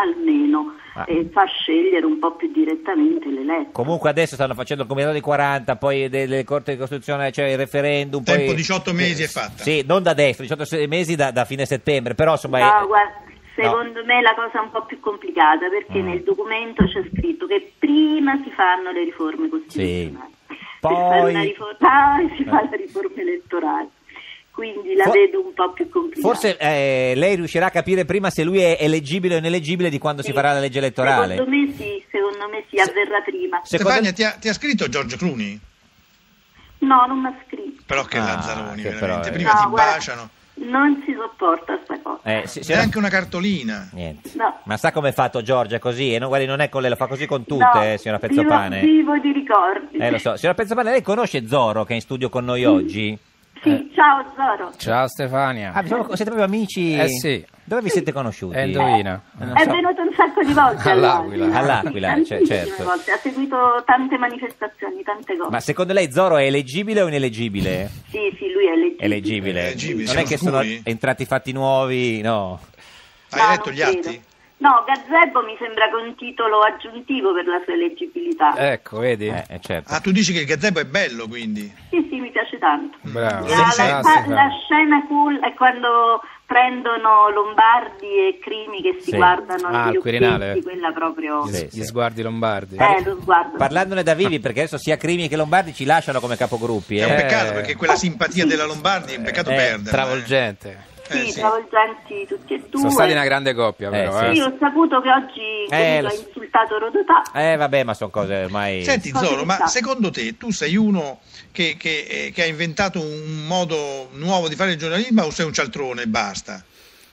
fa scegliere un po' più direttamente l'eletto. Comunque adesso stanno facendo il comitato di 40, poi delle Corte di Costituzione, cioè il referendum. Tempo poi 18 mesi è fatta. Sì, non da adesso, 18 mesi da fine settembre, però insomma... No, guarda, secondo me la cosa è un po' più complicata, perché nel documento c'è scritto che prima si fanno le riforme costituzionali. Per fare una riforma, si fa la riforma elettorale. Quindi la vedo un po' più complicata. Forse lei riuscirà a capire prima se lui è eleggibile o ineleggibile di quando si farà la legge elettorale. Secondo me sì, avverrà prima. Stefania, ti ha scritto George Clooney? No, non mi ha scritto. Però che Lazzaroni, veramente. Però, prima ti baciano. Non si sopporta sta cosa. C'è anche una cartolina. Niente. No. Ma sa come è fatto Giorgia? È così? Guardi, non è con lei, lo fa così con tutte, signora Pezzopane. Vivo di ricordi. Lo so. Signora Pezzopane, lei conosce Zoro che è in studio con noi oggi? Sì, ciao Zoro. Ciao Stefania. Siete proprio amici? Sì. Dove vi siete conosciuti? Indovina. È venuto un sacco di volte all'Aquila, certo. Volte. Ha seguito tante manifestazioni, tante cose. Ma secondo lei Zoro è eleggibile o ineleggibile? Sì, lui è eleggibile. Non è che sono entrati fatti nuovi, no? Hai letto gli atti? No, Gazebo mi sembra che un titolo aggiuntivo per la sua eleggibilità. Ecco, vedi? Certo. Tu dici che il Gazebo è bello, quindi? Sì, mi piace tanto. Bravo. La scena cool è quando prendono Lombardi e Crimi che si guardano il Quirinale, quella proprio gli sguardi lombardi. Lo sguardo. Parlandone da vivi, perché adesso sia Crimi che Lombardi ci lasciano come capogruppi. È un peccato, perché quella simpatia della Lombardi è un peccato perdere. Travolgente. Sì, travolgenti tutti e due. Sono stati una grande coppia, però. Io ho saputo che oggi ha insultato Rodotà. Vabbè, ma sono cose ormai... Senti Zoro, ma secondo te tu sei uno che ha inventato un modo nuovo di fare il giornalismo o sei un cialtrone e basta?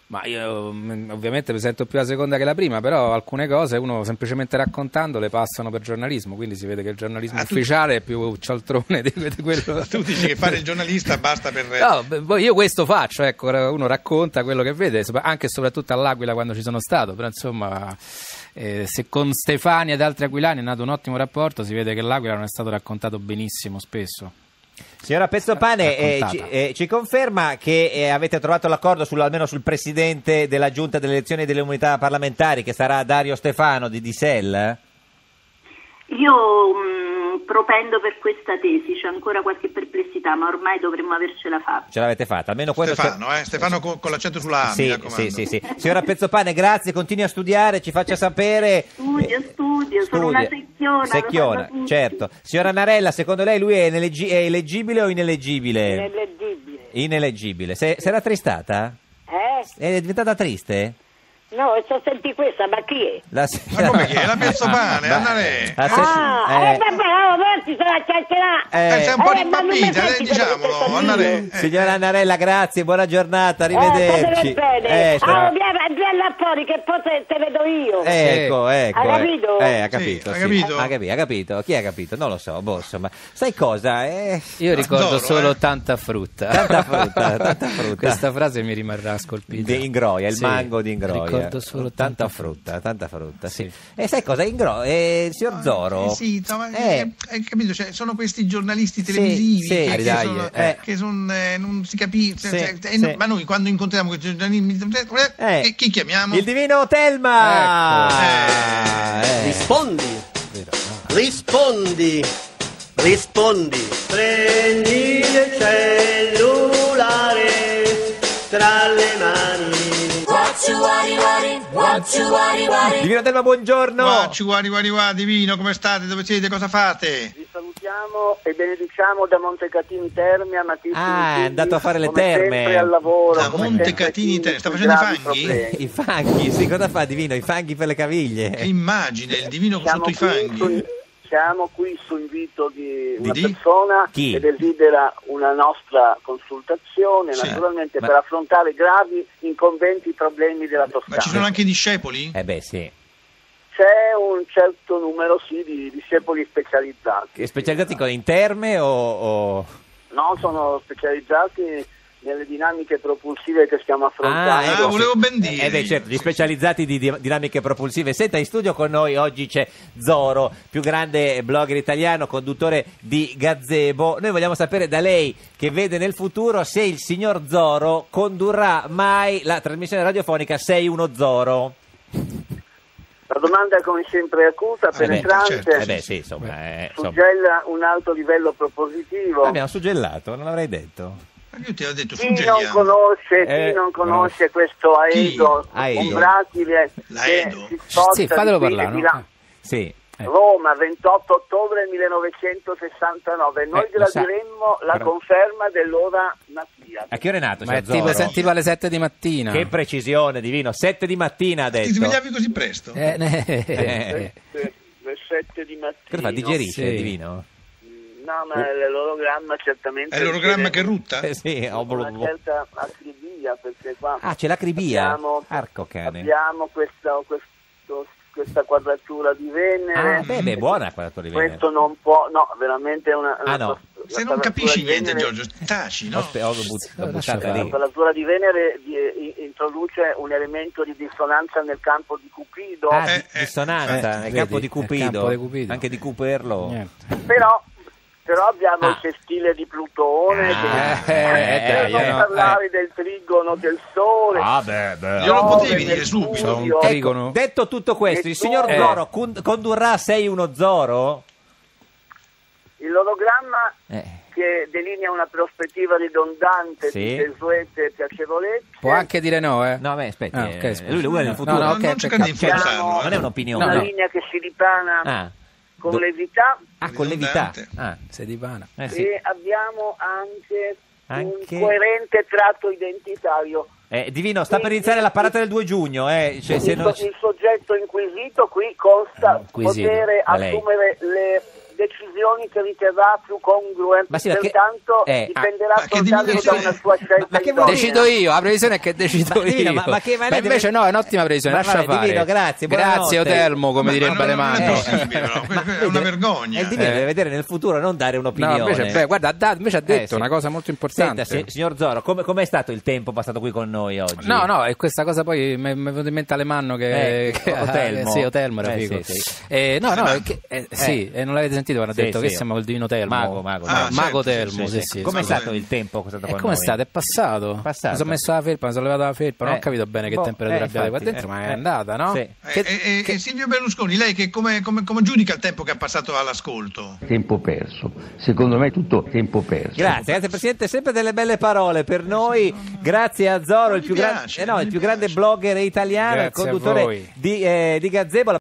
Ma io ovviamente mi sento più la seconda che la prima, però alcune cose uno semplicemente raccontando le passano per giornalismo, quindi si vede che il giornalismo ufficiale è più cialtrone di quello. Tu dici che fare il giornalista basta per... No, io questo faccio, ecco, uno racconta quello che vede, anche e soprattutto all'Aquila quando ci sono stato, però insomma... se con Stefani ed altri aquilani è nato un ottimo rapporto, si vede che l'Aquila non è stato raccontato benissimo spesso. Signora Pezzopane, ci conferma che avete trovato l'accordo almeno sul presidente della giunta delle elezioni e delle immunità parlamentari, che sarà Dario Stefano di SEL? Io propendo per questa tesi, c'è ancora qualche perplessità, ma ormai dovremmo avercela fatta. Ce l'avete fatta, almeno questo. Stefano con l'accento sulla A, sì. Signora Pezzopane, grazie, continui a studiare, ci faccia sapere. Studio, sono una secchiona, certo. Signora Narella, secondo lei lui è eleggibile o ineleggibile? Ineleggibile. Si era tristata? È diventata triste? No, senti questa, ma chi è? Ma come chi è? La Pezzopane, Annare. Vabbè, ti sarà chiacchierare. Sei un po' rimpappita, diciamolo, Annare. Signora Annarella, grazie, buona giornata, arrivederci. Via là fuori che poi te vedo io. Ecco. Ha capito? Ha capito. Chi ha capito? Non lo so, insomma. Sai cosa? Io ricordo solo tanta frutta. Tanta frutta. Questa frase mi rimarrà scolpita. Di Ingroia, il mango di Ingroia. Ricordo solo tanta frutta, sì. E sai cosa? Signor Zoro? Sì, hai capito? Cioè, sono questi giornalisti televisivi che non si capisce. Ma noi quando incontriamo questi giornalisti, chi chiamiamo? Il divino Telma! Rispondi. Prendi il cellulare tra le mani. Divino Telma, buongiorno. Divino, come state? Dove siete? Cosa fate? Vi salutiamo e benediciamo da Montecatini Terme, amatissimi è andato a fare le terme. Sempre al lavoro. Da Montecatini Terme. Sta facendo i fanghi? I fanghi, sì, cosa fa Divino? I fanghi per le caviglie. Che immagine, il Divino sotto i fanghi. Siamo qui su invito di una persona che desidera una nostra consultazione, naturalmente per affrontare gravi incombenti problemi della Toscana. Ma ci sono anche discepoli? Sì. C'è un certo numero di discepoli specializzati. Specializzati in terme o... No, sono specializzati nelle dinamiche propulsive che stiamo affrontando. Volevo ben dire. Certo, gli specializzati di dinamiche propulsive. Senta, in studio con noi oggi c'è Zoro, più grande blogger italiano, conduttore di Gazebo. Noi vogliamo sapere da lei, che vede nel futuro, se il signor Zoro condurrà mai la trasmissione radiofonica 610. La domanda è come sempre acuta, penetrante, suggella un alto livello propositivo. Abbiamo suggellato, non l'avrei detto. Io ti ho detto, chi non conosce questo aedo umbratile che si sposta fatelo parlare. Roma, 28 ottobre 1969. Noi gradiremmo la conferma dell'ora natia. A che ora è nato? Ma è tipo alle 7 di mattina. Che precisione, Divino, 7 di mattina ha detto. Ti svegliavi così presto? Le 7 di mattina. Cosa fa, digerisce, Divino? No, ma l'orogramma certamente... È l'orogramma che rutta? Sì, una certa acribia, perché qua... c'è l'acribia? Arco cane. Abbiamo questa quadratura di Venere. È buona la quadratura di Venere. Questo non può... No, veramente è una se non capisci niente, Giorgio, taci, no? La quadratura di Venere introduce un elemento di dissonanza nel campo di Cupido. Dissonanza nel campo di Cupido. Anche di Cuperlo. Però abbiamo il sestile di Plutone, per non parlare del trigono del Sole. Glielo potevi dire subito. Un trigono. Detto tutto questo, il signor Zoro condurrà 610? Il l'ologramma che delinea una prospettiva ridondante di desuete e piacevolezze. Può anche dire no, No, aspetti. Lui nel futuro. Non cerca di influenzarlo. Non è un'opinione. Una linea che si ripana con levità. Con levità. Si dipana. E abbiamo anche un coerente tratto identitario. Divino, sta per iniziare la parata del 2 giugno. Il soggetto inquisito qui consta poter assumere le decisioni che riterrà più congrue, pertanto dipenderà soltanto da una sua scelta. Decido io, la previsione è che decido io. Ma invece no, è un'ottima previsione, lascia fare. Divino, grazie Otelmo, come direbbe Alemanno. È una vergogna. Il Divino deve vedere nel futuro, non dare un'opinione. No, invece, guarda, invece ha detto una cosa molto importante. Senta, signor Zoro, come è stato il tempo passato qui con noi oggi? No, e questa cosa poi mi è venuto in mente Alemanno che Otelmo. Sì, Otelmo era figo. Sì, non l'avete sentito quando ha detto che siamo col Divino Telmo. Mago Telmo, sì. Come è stato il tempo? Come è stato? È passato. Mi sono messo la felpa, mi sono levato la felpa, non ho capito bene che temperatura abbiate qua dentro, ma è andata, no? E Silvio Berlusconi, lei come giudica il tempo che ha passato all'ascolto? Tempo perso, secondo me tutto tempo perso. Grazie Presidente, sempre delle belle parole per noi. Grazie a Zoro, il più grande blogger italiano, il conduttore di Gazebo.